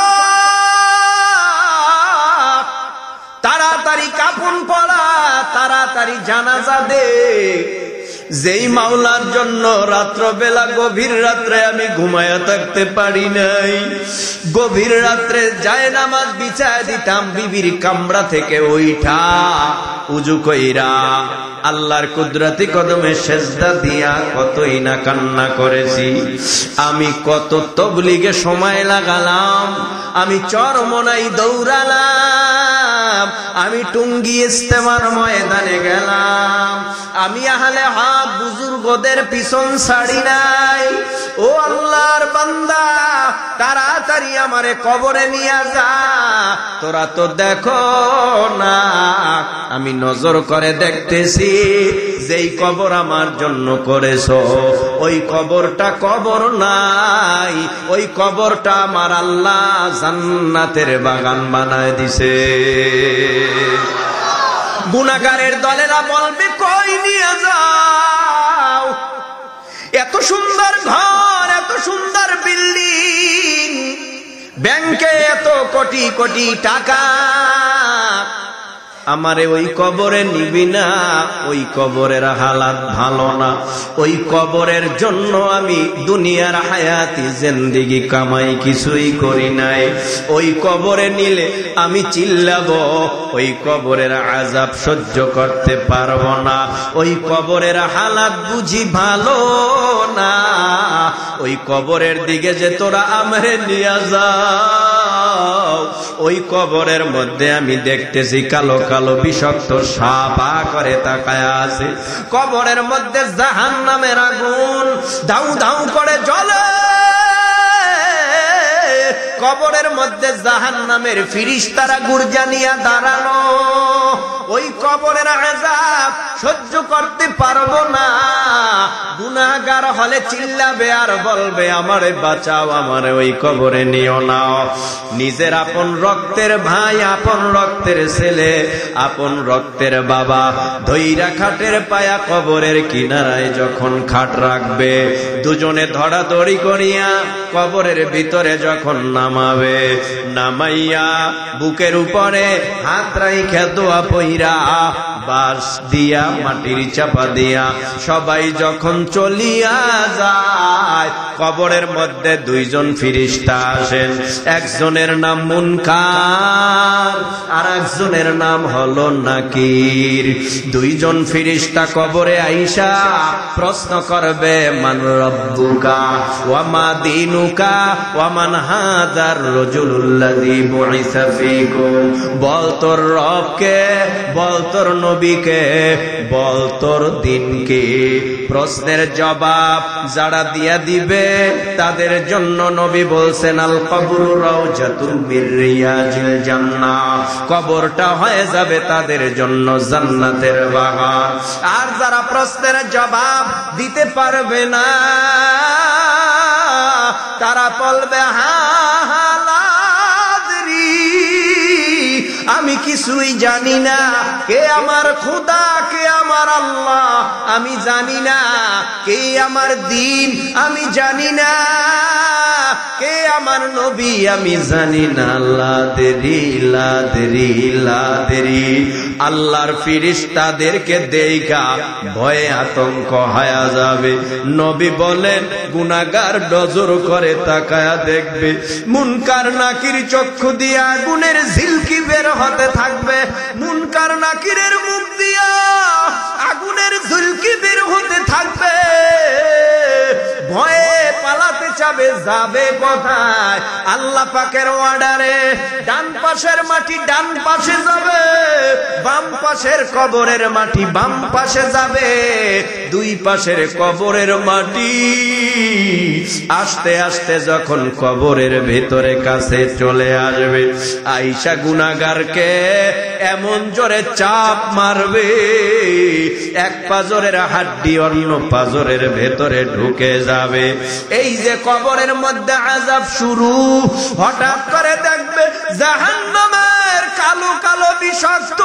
Speaker 1: তাড়াতাড়ি কাফন পরা, তাড়াতাড়ি জানাজা দে। যেই মাওলার জন্য রাত্রবেলা গভীর রাত্রে আমি ঘুমায়া থাকতে পারি নাই, গভীর রাত্রে জায়নামাজ বিছায় দিতাম বিবির কামরা থেকে ওইঠা উজু কইরা আল্লাহর কুদরতি কদমে সেজদা দিয়া কতই না কান্না করেছি। আমি কত তবলিগে সময় লাগালাম, আমি চরমনাই দৌড়ালাম, আমি টুঙ্গি ইস্তেমার ময়দানে গেলাম, আমি আহলে হক বুজুর্গদের পিছন ছাড়ি নাই। ও আল্লাহর বান্দা, তাড়াতাড়ি আমারে কবরে নিয়ে যা। তোরা তো দেখো না, আমি নজর করে দেখতেছি যেই কবর আমার জন্য করেছো ওই কবরটা কবর নাই, ওই কবরটা আমার আল্লাহ জান্নাতের বাগান বানায় দিছে। গুনাহগারের দলেরা বলবে কই নিয়ে যাও, এত সুন্দর ঘর, এত সুন্দর বিল্ডিং, ব্যাংকে এত কোটি কোটি টাকা, আমারে ওই কবরে নিবি না? ওই কবরের হালাত ভালো না, ওই কবরের জন্য আমি দুনিয়ার হায়াতি জিন্দেগি কামাই কিছুই করি নাই। ওই কবরে নিলে আমি চিল্লাবো, ওই কবরের আযাব সহ্য করতে পারবো না, ওই কবরের হালাত বুঝি ভালো না। ওই কবরের দিকে যে তোরা আমারে নিয়ে যাও, ওই কবরের মধ্যে আমি দেখতেছি কালো কালো বিষাক্ত সাপ করে তাকায় আছে। কবরের মধ্যে জাহান্নামের আগুন দাউ দাউ করে জ্বলে, কবরের মধ্যে জাহান্নামের ফিরিস্তারা গুরজা নিয়ে দাঁড়ানো। ওই কবরের আযাব সহ্য করতে পারবো না। গুনাহগার হলে চিল্লাবে আর বলবে আমারে বাঁচাও, আমারে ওই কবরে নিও না। নিজের আপন রক্তের ভাই, আপন রক্তের ছেলে, আপন রক্তের বাবা ধইরা খাটের পায়া কবরের কিনারায় যখন খাট রাখবে, দুজনে ধরাধরি করিয়া কবরের ভিতরে যখন নামাবে, নামাইয়া বুকের উপরে হাত রাইখা দোয়া পইরা বাঁশ দিয়া মাটির চাপা দিয়া সবাই যখন চলিয়া যায়, কবরের মধ্যে দুইজন ফিরিস্তা আসেন। একজনের নাম মুনকার আর একজনের নাম হলো নাকির। দুইজন ফিরিস্তা কবরে আইসা প্রশ্ন করবে, মান রব্বুকা ওয়া মা দীনুকা ওয়া মান হাযার রাজুলুল্লাযী বুইসা ফীকুম। বল তোর রবকে, বল তোর নবীকে, বল তোর দিনকে। প্রশ্নের জবাব যারা দিয়া দিবে তাদের জন্য নবী বলছেন, আল কবরু রাউজাতুম মির রিয়াজিল জান্নাহ। কবরটা হয়ে যাবে তাদের জন্য জান্নাতের বাগান। আর যারা প্রশ্নের জবাব দিতে পারবে না তারা বলবে, হা হা লাদরি, আমি কিছুই জানি না, কে আমার খোদা, কে আমার আল্লাহ আমি জানি না, কে আমার দিন আমি জানি না, কে আমার নবী আমি জানি না। লাদেরি লাদেরি লাদেরি। আল্লাহর ফিরিস্তাদেরকে দেইখা ভয়ে আতঙ্ক হয়ে যাবে। নবী বলেন, গুনাহগার নজর করে তাকায়া দেখবে, মুনকার নাকির চক্ষু দিয়ে আগুনের ঝিলকি বের হতে থাকবে, মুনকার নাকিরের মুখ দিয়া আগুনের ঝিলকি বের হতে থাকবে। ভয়ে পালাতে চাবে, যাবে কোথায়? আল্লাহ পাকের অর্ডারে ডান পাশের মাটি ডান পাশে যাবে, বাম পাশের কবরের মাটি বাম পাশে যাবে। দুই পাশের কবরের মাটি আস্তে আস্তে যখন কবরের ভেতরে কাছে চলে আসবে, আইসা গুনাহগারকে এমন জোরে চাপ মারবে, এক পাজরের হাড্ডি অন্য পাজরের ভেতরে ঢুকে যাবে। এই যে কবরের মধ্যে আযাব শুরু, হঠাৎ করে দেখবে জাহান্নামের কালো কালো বিষাক্ত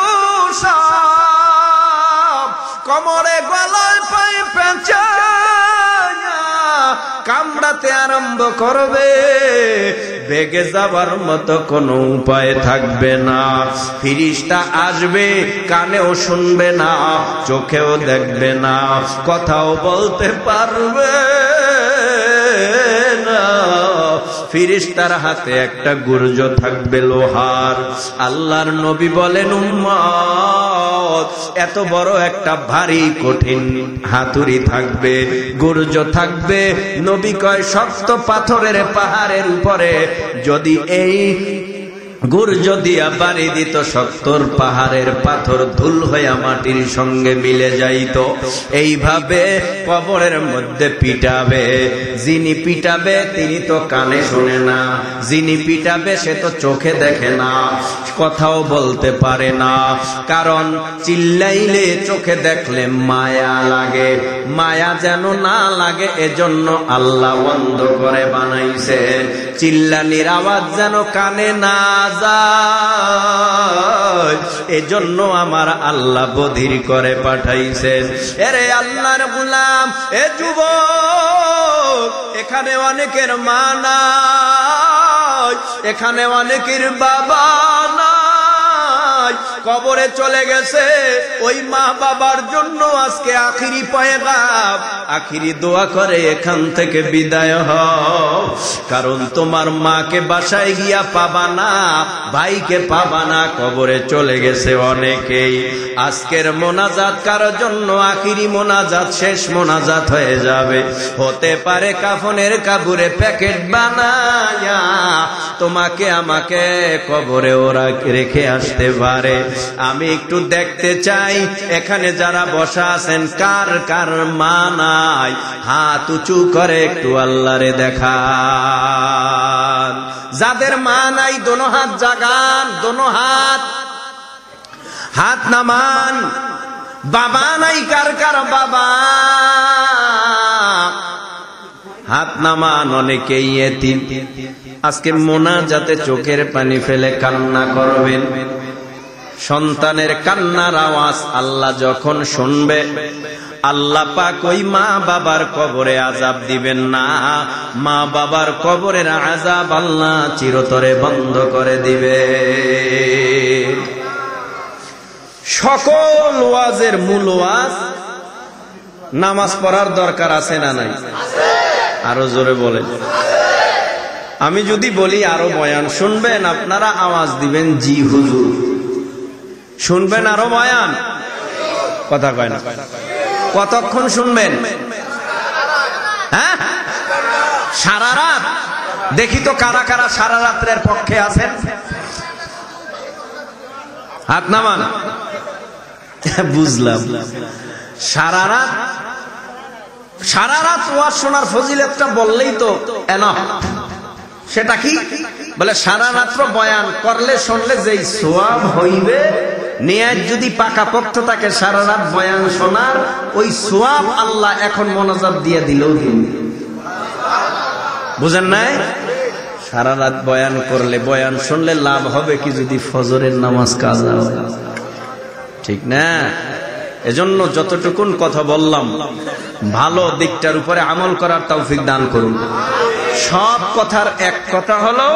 Speaker 1: সাপ কোমরে গলায় পায়ে পেঁচায়া কামড়াতে আরম্ভ করবে। বেগে যাবার মতো কোনো উপায় থাকবে না। ফিরিস্তা আসবে, কানেও শুনবে না, চোখেও দেখবে না, কথাও বলতে পারবে না। ফিরিস্তার হাতে একটা গুর্জ থাকবে লোহার। আল্লাহর নবী বলেন, উম্মত এত বড় একটা ভারী কঠিন হাতুড়ি থাকবে, গুর্জ থাকবে। নবী কয় শক্ত পাথরের পাহাড়ের উপরে যদি এই গুর্জ দিয়া বাড়ি দিত, সত্তর পাহাড়ের পাথর ধুল হইয়া মাটির সঙ্গে মিলে যাইত। এইভাবে কবরের মধ্যে পিটাবে। যিনি পিটাবে তিনি তো কানে শোনে না, যিনি পিটাবে সে তো চোখে দেখে না, কথাও বলতে পারে না। কারণ চিল্লাইলে চোখে দেখলে মায়া লাগে, মায়া যেন না লাগে এজন্য আল্লাহ বন্ধ করে বানাইছে। চিল্লানির আওয়াজ যেন কানে না যায়, এজন্য আমার আল্লাহ বধির করে পাঠাইছেন। এরে আল্লাহর গোলাম, এ যুবক, এখানে অনেকের মা নাই, এখানে অনেকের বাবা নাই, কবরে চলে গেছে। ওই মা বাবার জন্য আজকে আখিরি পয়গাম, আখিরি দোয়া করে এখান থেকে বিদায় হও। কারণ তোমার মাকে বাসায় গিয়া পাবা না, ভাইকে পাবা না, কবরে চলে গেছে অনেকেই। আজকের মোনাজাত কারোর জন্য আখিরি মোনাজাত, শেষ মোনাজাত হয়ে যাবে। হতে পারে কাফনের কাপড়ে প্যাকেট বানায়া তোমাকে আমাকে কবরে ওরা রেখে আসতে পারে। আমি একটু দেখতে চাই এখানে যারা বসা আছেন কার কার মা নাই, হাত উঁচু করে একটু আল্লাহরে দেখান। যাদের মা নাই দোনো হাত জাগান, দোনো হাত, হাত নামান। বাবা নাই কার কার বাবা, হাত নামান। অনেকেই এতিম। আজকে মোনাজাতে চোখের পানি ফেলে কান্না করবেন। সন্তানের কান্নার আওয়াজ আল্লাহ যখন শুনবে, আল্লাহ পাক ওই মা বাবার কবরে আযাব দিবেন না, মা বাবার কবরের আযাব আল্লাহ চিরতরে বন্ধ করে দিবে। সকল ওয়াজের মূল ওয়াজ নামাজ পড়ার দরকার আছে না নাই? আরো জোরে বলেন। আমি যদি বলি আরো বয়ান শুনবেন, আপনারা আওয়াজ দিবেন জি হুজুর। শুনবেন আরো বয়ান? কথা কয় না। কতক্ষণ শুনবেন? হ্যাঁ, সারা রাত। দেখি তো কারা কারা সারা রাত্রের পক্ষে আছেন, হাত নামান। বুঝলাম, সারা রাত, সারা রাত ওয়াজ শোনার ফজিলতটা বললেই তো এনাফ। সেটা কি? বলে সারা রাত্র বয়ান করলে শুনলে যেই সওয়াব হইবে, নিয়ত যদি পাকাপোক্ত থাকে সারা রাত বয়ান শোনার, ওই সওয়াব আল্লাহ এখন মোনাজাত দিয়ে দিলেও দিন। বুঝেন নাই? সারা রাত বয়ান করলে, বয়ান শুনলে লাভ হবে কি যদি ফজরের নামাজ কাজা হয়? ঠিক না? এজন্য যতটুকুন কথা বললাম ভালো দিকটার উপরে আমল করার তৌফিক দান করুন। সব কথার এক কথা হলো,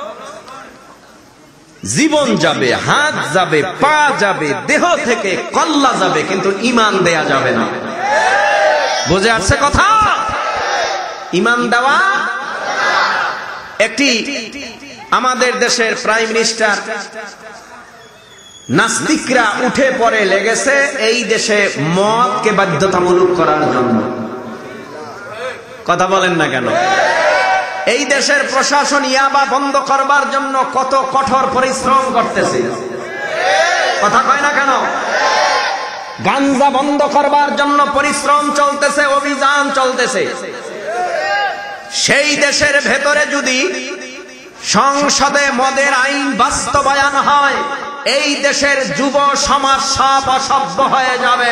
Speaker 1: জীবন যাবে, হাত যাবে, পা যাবে, দেহ থেকে কল্লা যাবে, কিন্তু ঈমান দেয়া যাবে না। বুঝে আসছে কথা? ঈমান দেওয়া। একটি আমাদের দেশের প্রাইম মিনিস্টার, নাস্তিকরা উঠে পড়ে লেগেছে এই দেশে মদকে বাধ্যতামূলক করার জন্য। কথা বলেন না কেন? এই দেশের প্রশাসন ইয়াবা বন্ধ করবার জন্য কত কঠোর পরিশ্রম করতেছে। কথা কয় না কেন? গাঞ্জা বন্ধ করবার জন্য পরিশ্রম চলতেছে, অভিযান চলতেছে। সেই দেশের ভেতরে যদি সংসদে মদের আইন বাস্তবায়ন হয়, এই দেশের যুব সমাজ সব অসভ্য হয়ে যাবে।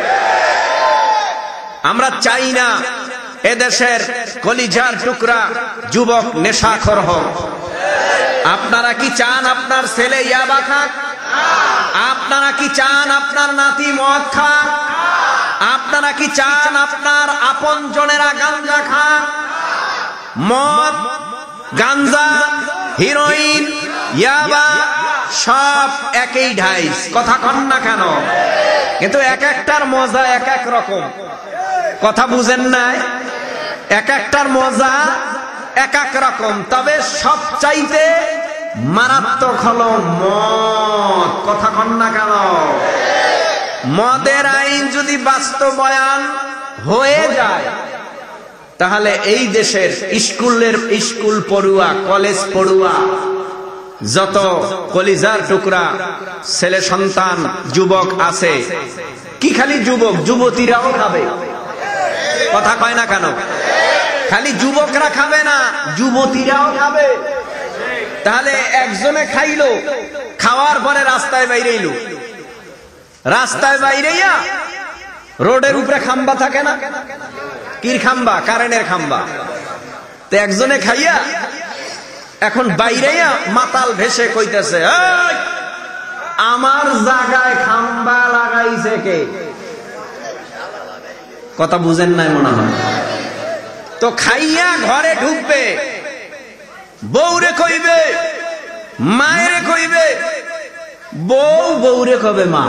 Speaker 1: আমরা চাই না এদেশের কলিজার টুকরা যুবক নেশাখোর হোক। আপনারা কি চান আপনার ছেলে ইয়াবা খাক? আপনারা কি চান আপনার নাতি মদ খাক? আপনারা কি চান আপনার আপন জনেরা গাঞ্জা খাক? মদ, গাঞ্জা, হিরোইন, ইয়াবা সব একই ঢাইস। কথা কন না কেন? কিন্তু এক একটার মজা এক এক রকম। কথা বুঝেন নাই? এক একটার মজা এক এক রকম। তবে সবচাইতে মারাত্মক হলো মদ। কথা কন না কেন? মদের আইন যদি বাস্তবায়ন হয়ে যায় তাহলে এই দেশের স্কুল পড়ুয়া, কলেজ পড়ুয়া, যত কলিজার টুকরা ছেলে সন্তান, যুবক আছে, কি খালি যুবক, যুবতীরাও খাবে। কথা কয় না কেন? খালি যুবকরা খাবে না, যুবতীরাও খাবে। তাহলে একজনে খাইলো, খাওয়ার পরে রাস্তায় বাইরেইলো, রাস্তায় বাইরেইয়া রোডের উপরে খাম্বা থাকে না, কির খাম্বা? কারেন্টের খাম্বা। তো একজনে খাইয়া এখন বাইরেইয়া মাতাল ভেসে কইতেছে, আমার জায়গায় খাম্বা লাগাইছে কে? কথা বুঝেন নাই মনে হয়। তো খাইয়া ঘরে ঢুকবে, বউরে কইবে, মায়েরে কইবে, বউরে কবে মা।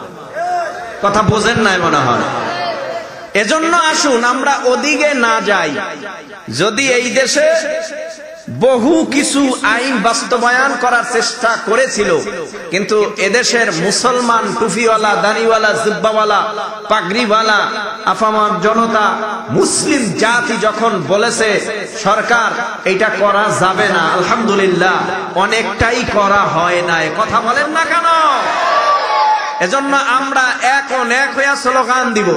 Speaker 1: কথা বোঝেন নাই মনে হয়। এজন্য আসুন আমরা ওদিকে না যাই। যদি এই দেশে বহু কিছু আইন বাস্তবায়ন করার চেষ্টা করেছিল, কিন্তু এদেশের মুসলমান, টুপিওয়ালা, দাড়িওয়ালা, জিব্বাওয়ালা, পাগড়িওয়ালা আফামার জনতা, মুসলিম জাতি যখন বলেছে সরকার এটা করা যাবে না, আলহামদুলিল্লাহ অনেকটাই করা হয় নাই। কথা বলেন না কেন? এজন্য আমরা এক হইয়া স্লোগান দিব।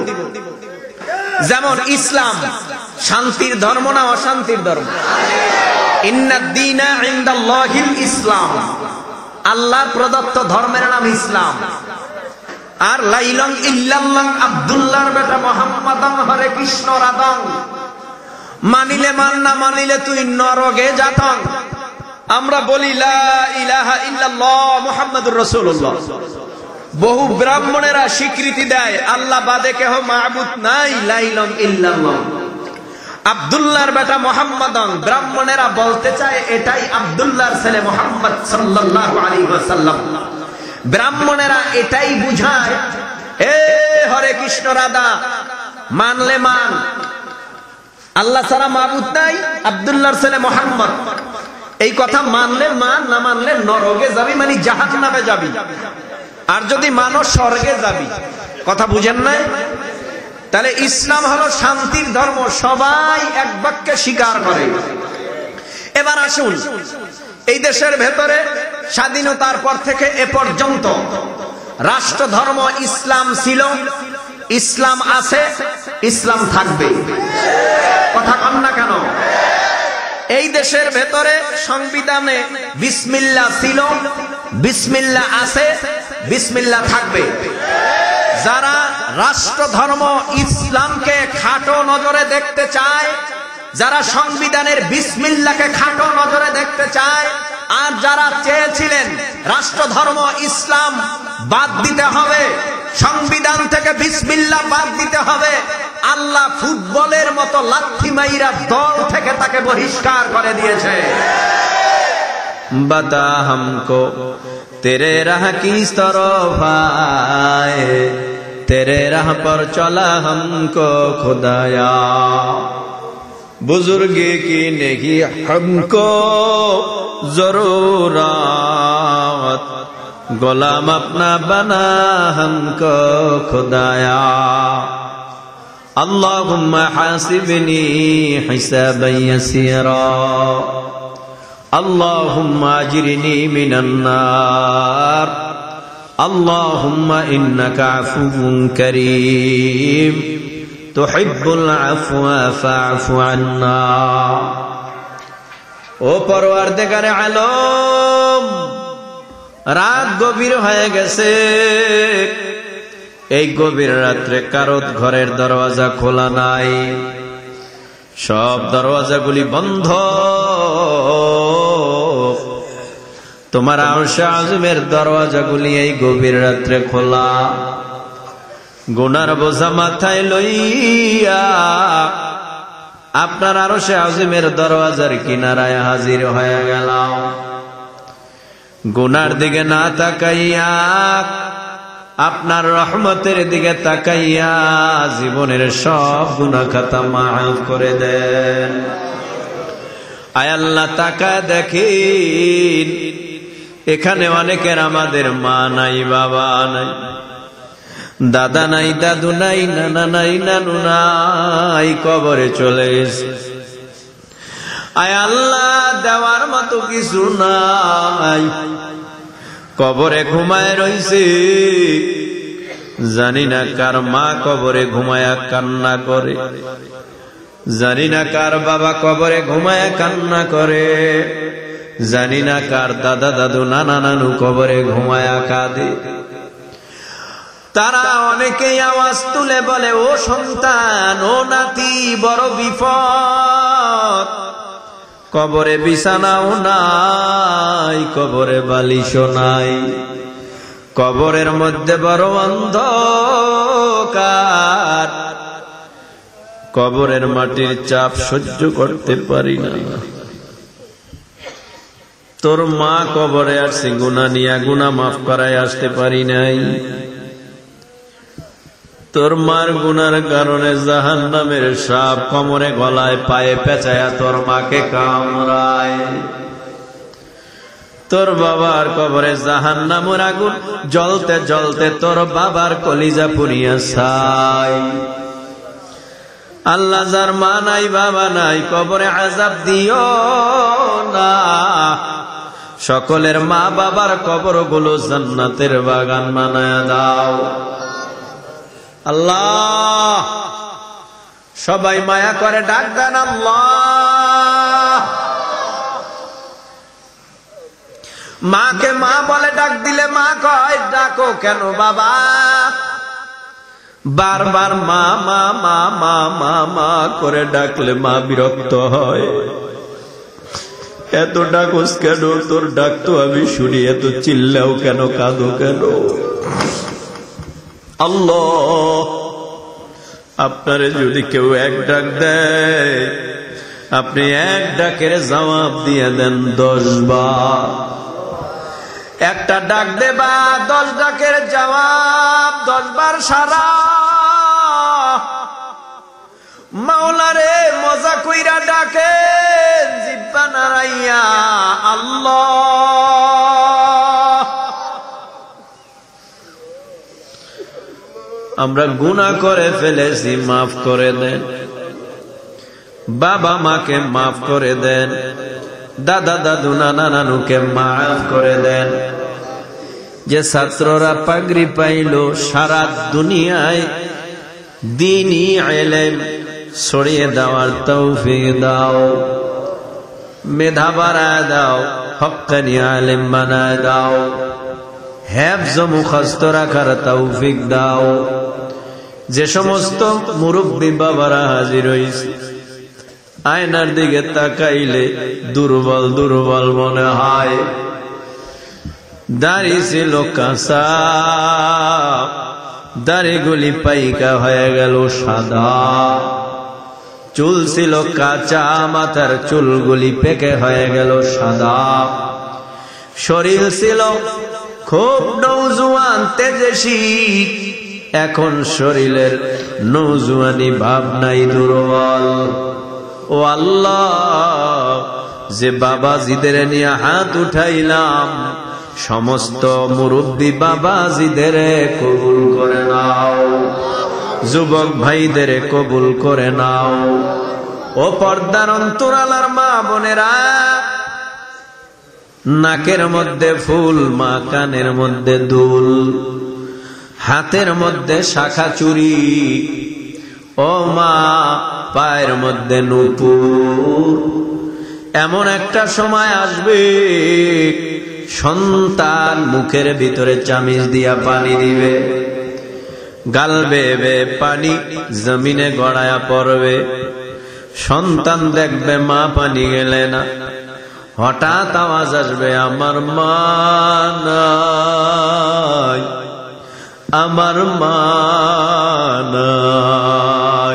Speaker 1: যেমন ইসলাম শান্তির ধর্ম না অশান্তির ধর্ম? ইন্নাদ-দীনা ইনদাল্লাহিল ইসলাম, আল্লাহর প্রদত্ত ধর্মের নাম ইসলাম। আর লাইলং ইল্লাল্লাহ, আব্দুল্লাহর বেটা মুহাম্মাদান হরে কৃষ্ণ রাধং, মানিলে মান, না মানিলে তুই নরকে যাতং। আমরা বলি লা ইলাহা ইল্লাল্লাহ মুহাম্মাদুর রাসূলুল্লাহ। বহু ব্রাহ্মণেরা স্বীকৃতি দেয় আল্লাহ বাদে কেহ মাবুদ নাই, লাইলং ইল্লাল্লাহ। আব্দুল্লাহর বেটা মুহাম্মাদান, ব্রাহ্মণেরা বলতে চায় এটাই আব্দুল্লাহর ছেলে মুহাম্মদ সাল্লাল্লাহু আলাইহি ওয়াসাল্লাম। ব্রাহ্মণেরা এটাই বুঝায় এ হরে কৃষ্ণ রাধা, মানলে মান, আল্লাহ ছাড়া মাবুদ নাই, আব্দুল্লাহর ছেলে মুহাম্মদ। এই কথা মানলে মান, না মানলে নরকে যাবি, মানে জাহান্নামে যাবি। আর যদি মানো স্বর্গে যাবি। কথা বুঝেন নাই? তাহলে ইসলাম হলো শান্তির ধর্ম, সবাই এক বাক্যে স্বীকার করে। এবার আসুন, এই দেশের ভেতরে স্বাধীনতার পর থেকে এ পর্যন্ত রাষ্ট্র ধর্ম ইসলাম ছিল, ইসলাম আছে, ইসলাম থাকবে। কথা কন না কেন? এই দেশের ভেতরে সংবিধানে বিসমিল্লাহ ছিল, বিসমিল্লাহ আছে, বিসমিল্লাহ থাকবে। যারা রাষ্ট্র ধর্ম ইসলামকে খাটো নজরে দেখতে চায়, যারা সংবিধানের বিসমিল্লাহকে খাটো নজরে দেখতে চায়, আর যারা চেয়েছিলেন রাষ্ট্র ধর্ম ইসলাম বাদ দিতে হবে, সংবিধান থেকে বিসমিল্লাহ বাদ দিতে হবে, আল্লাহ ফুটবলের মতো লাথি মাইরা দল থেকে তাকে বহিষ্কার করে দিয়েছে। बता हमको तेरे राह किस तरफ आए, तेरे राह पर चला हमको खुदाया, बुजुर्गी की नहीं हमको जरूरत, गुलाम अपना बना हमको खुदाया, अल्लाहुम्मा हासिबनी हिसाबन यसीरा, अल्लाहुम्मा अजिरनी मिनन नार, अल्लाहुम्मा इन्नका अफुव्वुन करीम, तुहिब्बुल अफ़्वा फ़अफ़ु अन्ना। ও পরওয়ারদিগারে আলম, রাত গভীর হয়ে গেছে। এই গভীর রাত্রে কারো ঘরের দরওয়াজা খোলা নাই, সব দরওয়াজাগুলি বন্ধ। তোমার আরশে আযমের দরওয়াজাগুলি এই গভীর রাত্রে খোলা। গুনার বোঝা মাথায় লইয়া আপনার আরশে আযমের দরওয়াজার কিনারায় হাজির হয়ে গেলাম। গুনার দিকে না তাকাইয়া আপনার রহমতের দিকে তাকাইয়া জীবনের সব গুনাহ খাতা মাফ করে দেন। আয় আল্লাহ, তাকায় দেখেন, এখানে অনেকের আমাদের মা নাই, বাবা নাই, দাদা নাই, দাদু নাই, নানা নাই, নানু নাই, কবরে চলে গেছে। আয় আল্লাহ, দেওয়ার মতো কিছু নাই, কবরে ঘুমায় রইছে। জানি না কার মা কবরে ঘুমায়া কান্না করে, জানি না কার বাবা কবরে ঘুমায়া কান্না করে, জানি না কার দাদা দাদু নানা নানু কবরে ঘুমায়া কাঁদে। তারা অনেকেই আওয়াজ তুলে বলে, ও সন্তান, ও নাতি, বড় বিপদ, কবরে বিছানাও নাই, কবরে বালিশও নাই, কবরের মধ্যে বড় অন্ধকার, কবরের মাটির চাপ সহ্য করতে পারি না। তোর মা কবরে আসছে গুনাহ নিয়া, গুনাহ মাফ করায় আসতে পারি নাই। তোর মার গুনার কারণে জাহান্নামের সাপ কোমরে গলায় পায়ে পেঁচায়া তোর মাকে কামড়ায়। তোর বাবার কবরে জাহান্নামের আগুন জ্বলতে জ্বলতে তোর বাবার কলিজা পুড়িয়া ছাই। আল্লাহ, যার মা নাই বাবা নাই, কবরে আযাব দিও না। সকলের মা বাবার কবরগুলো জান্নাতের বাগান বানায়া দাও। আল্লাহ, সবাই মায়া করে ডাক দেন আল্লাহ। মাকে মা বলে ডাক দিলে মা কয়, ডাকো কেন বাবা? বারবার মা মা মা মা মা মা করে ডাকলে মা বিরক্ত হয়। এত ডাকোস কেন? তোর ডাক তো আমি শুনি, এত চিল্লাও কেন, কাঁদো কেন? আল্লাহ, আপনারে যদি কেউ এক ডাক দেয়, আপনি এক ডাকের জবাব দিয়ে দেন 10 বার। একটা ডাক দেবা, 10 ডাকের জবাব 10 বার সারা। মাওলারে মজা কইরা ডাকে জিব্বা নাড়াইয়া, আল্লাহ। আমরা গুনাহ করে ফেলেছি, মাফ করে দেন। বাবা মাকে মাফ করে দেন, দাদা দাদু নানা নানুকে মাফ করে দেন। যে ছাত্ররা পাগড়ি পাইল, সারা দুনিয়ায় দ্বীনি ইলম ছড়িয়ে দেওয়ার তৌফিক দাও, মেধা বাড়ায় দাও, হক্কানি আলেম বানায় দাও, হেফজ মুখস্থ রাখার তৌফিক দাও। যে সমস্ত মুরব্বী বাবারা হাজির হইছে, আয়নার দিকে তাকাইলে দুর্বল দুর্বল মনে হয়। দাড়ি ছিল কাঁচা, দাড়িগুলি পাইকা হয়ে গেল সাদা। চুল ছিল কাঁচা, মাথার চুলগুলি পেকে হয়ে গেল সাদা। শরীর ছিল খুব নৌজওয়ান তেজস্বী, এখন শরীরের নৌজওয়ানি ভাব নাই, দুর্বল। ও আল্লাহ, যে বাবাজিদের নিয়ে হাত উঠাইলাম, সমস্ত মুরব্বী বাবাজিদের কবুল করে নাও, যুবক ভাইদের কবুল করে নাও। ও পর্দার অন্তরালার মা বোনেরা, নাকের মধ্যে ফুল, মা কানের মধ্যে দুল, হাতের মধ্যে শাখা চুরি, ও মা পায়ের মধ্যে নূপুর। এমন একটা সময় আসবে, সন্তান মুখের ভিতরে চামিচ দিয়া পানি দিবে, গাল বেয়ে পানি জমিনে গড়ায়া পড়বে। সন্তান দেখবে মা পানি গেলে না, হঠাৎ আওয়াজ আসবে, আমার মা নাই, আমার মা নাই।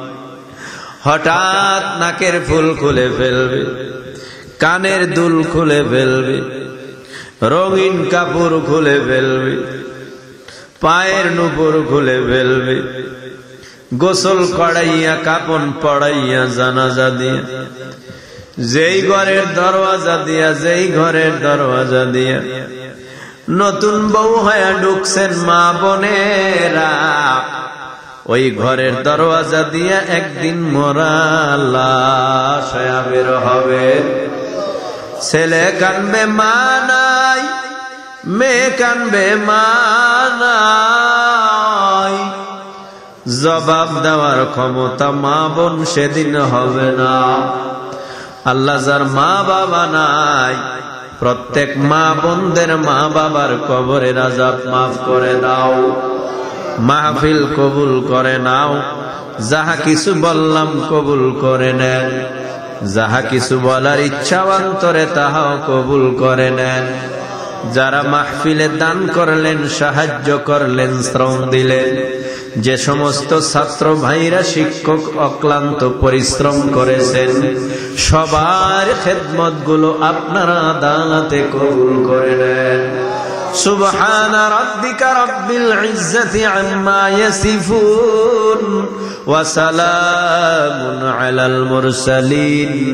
Speaker 1: হঠাৎ নাকের ফুল খুলে ফেলবে, কানের দুল খুলে ফেলবে, রঙিন কাপড় খুলে ফেলবে, পায়ের নুপুর খুলে ফেলবে, গোসল করাইয়া কাপন পড়াইয়া জানাজা দিয়া, যেই ঘরের দরওয়াজা দিয়া নতুন বউ হয়ে ঢুকছেন মা বোনেরা, ওই ঘরের দরওয়াজা দিয়ে একদিন মরা লাশ হয়ে বের হবে। ছেলে কানবে মা নাই, মেয়ে কানবে মা নাই, জবাব দেওয়ার ক্ষমতা মা বোন সেদিন হবে না। আল্লাহ যার মা বাবা নাই, প্রত্যেক মা বোনদের মা বাবার কবরের আযাব মাফ করে দাও, মাহফিল কবুল করে নাও। যাহা কিছু বললাম কবুল করে নেন, যাহা কিছু বলার ইচ্ছা অন্তরে তাহাও কবুল করে নেন। যারা মাহফিলে দান করলেন, সাহায্য করলেন, শ্রম দিলেন, যে সমস্ত ছাত্র ভাইরা শিক্ষক অক্লান্ত পরিশ্রম করেছেন, সবার খেদমত গুলো আপনারা আদালতে কবুল করে নেন। সুবহান রাব্বিকা রাব্বিল ইজ্জাতি আম্মা ইয়াসিফুন ওয়া সালামুন আলাল মুরসালিন।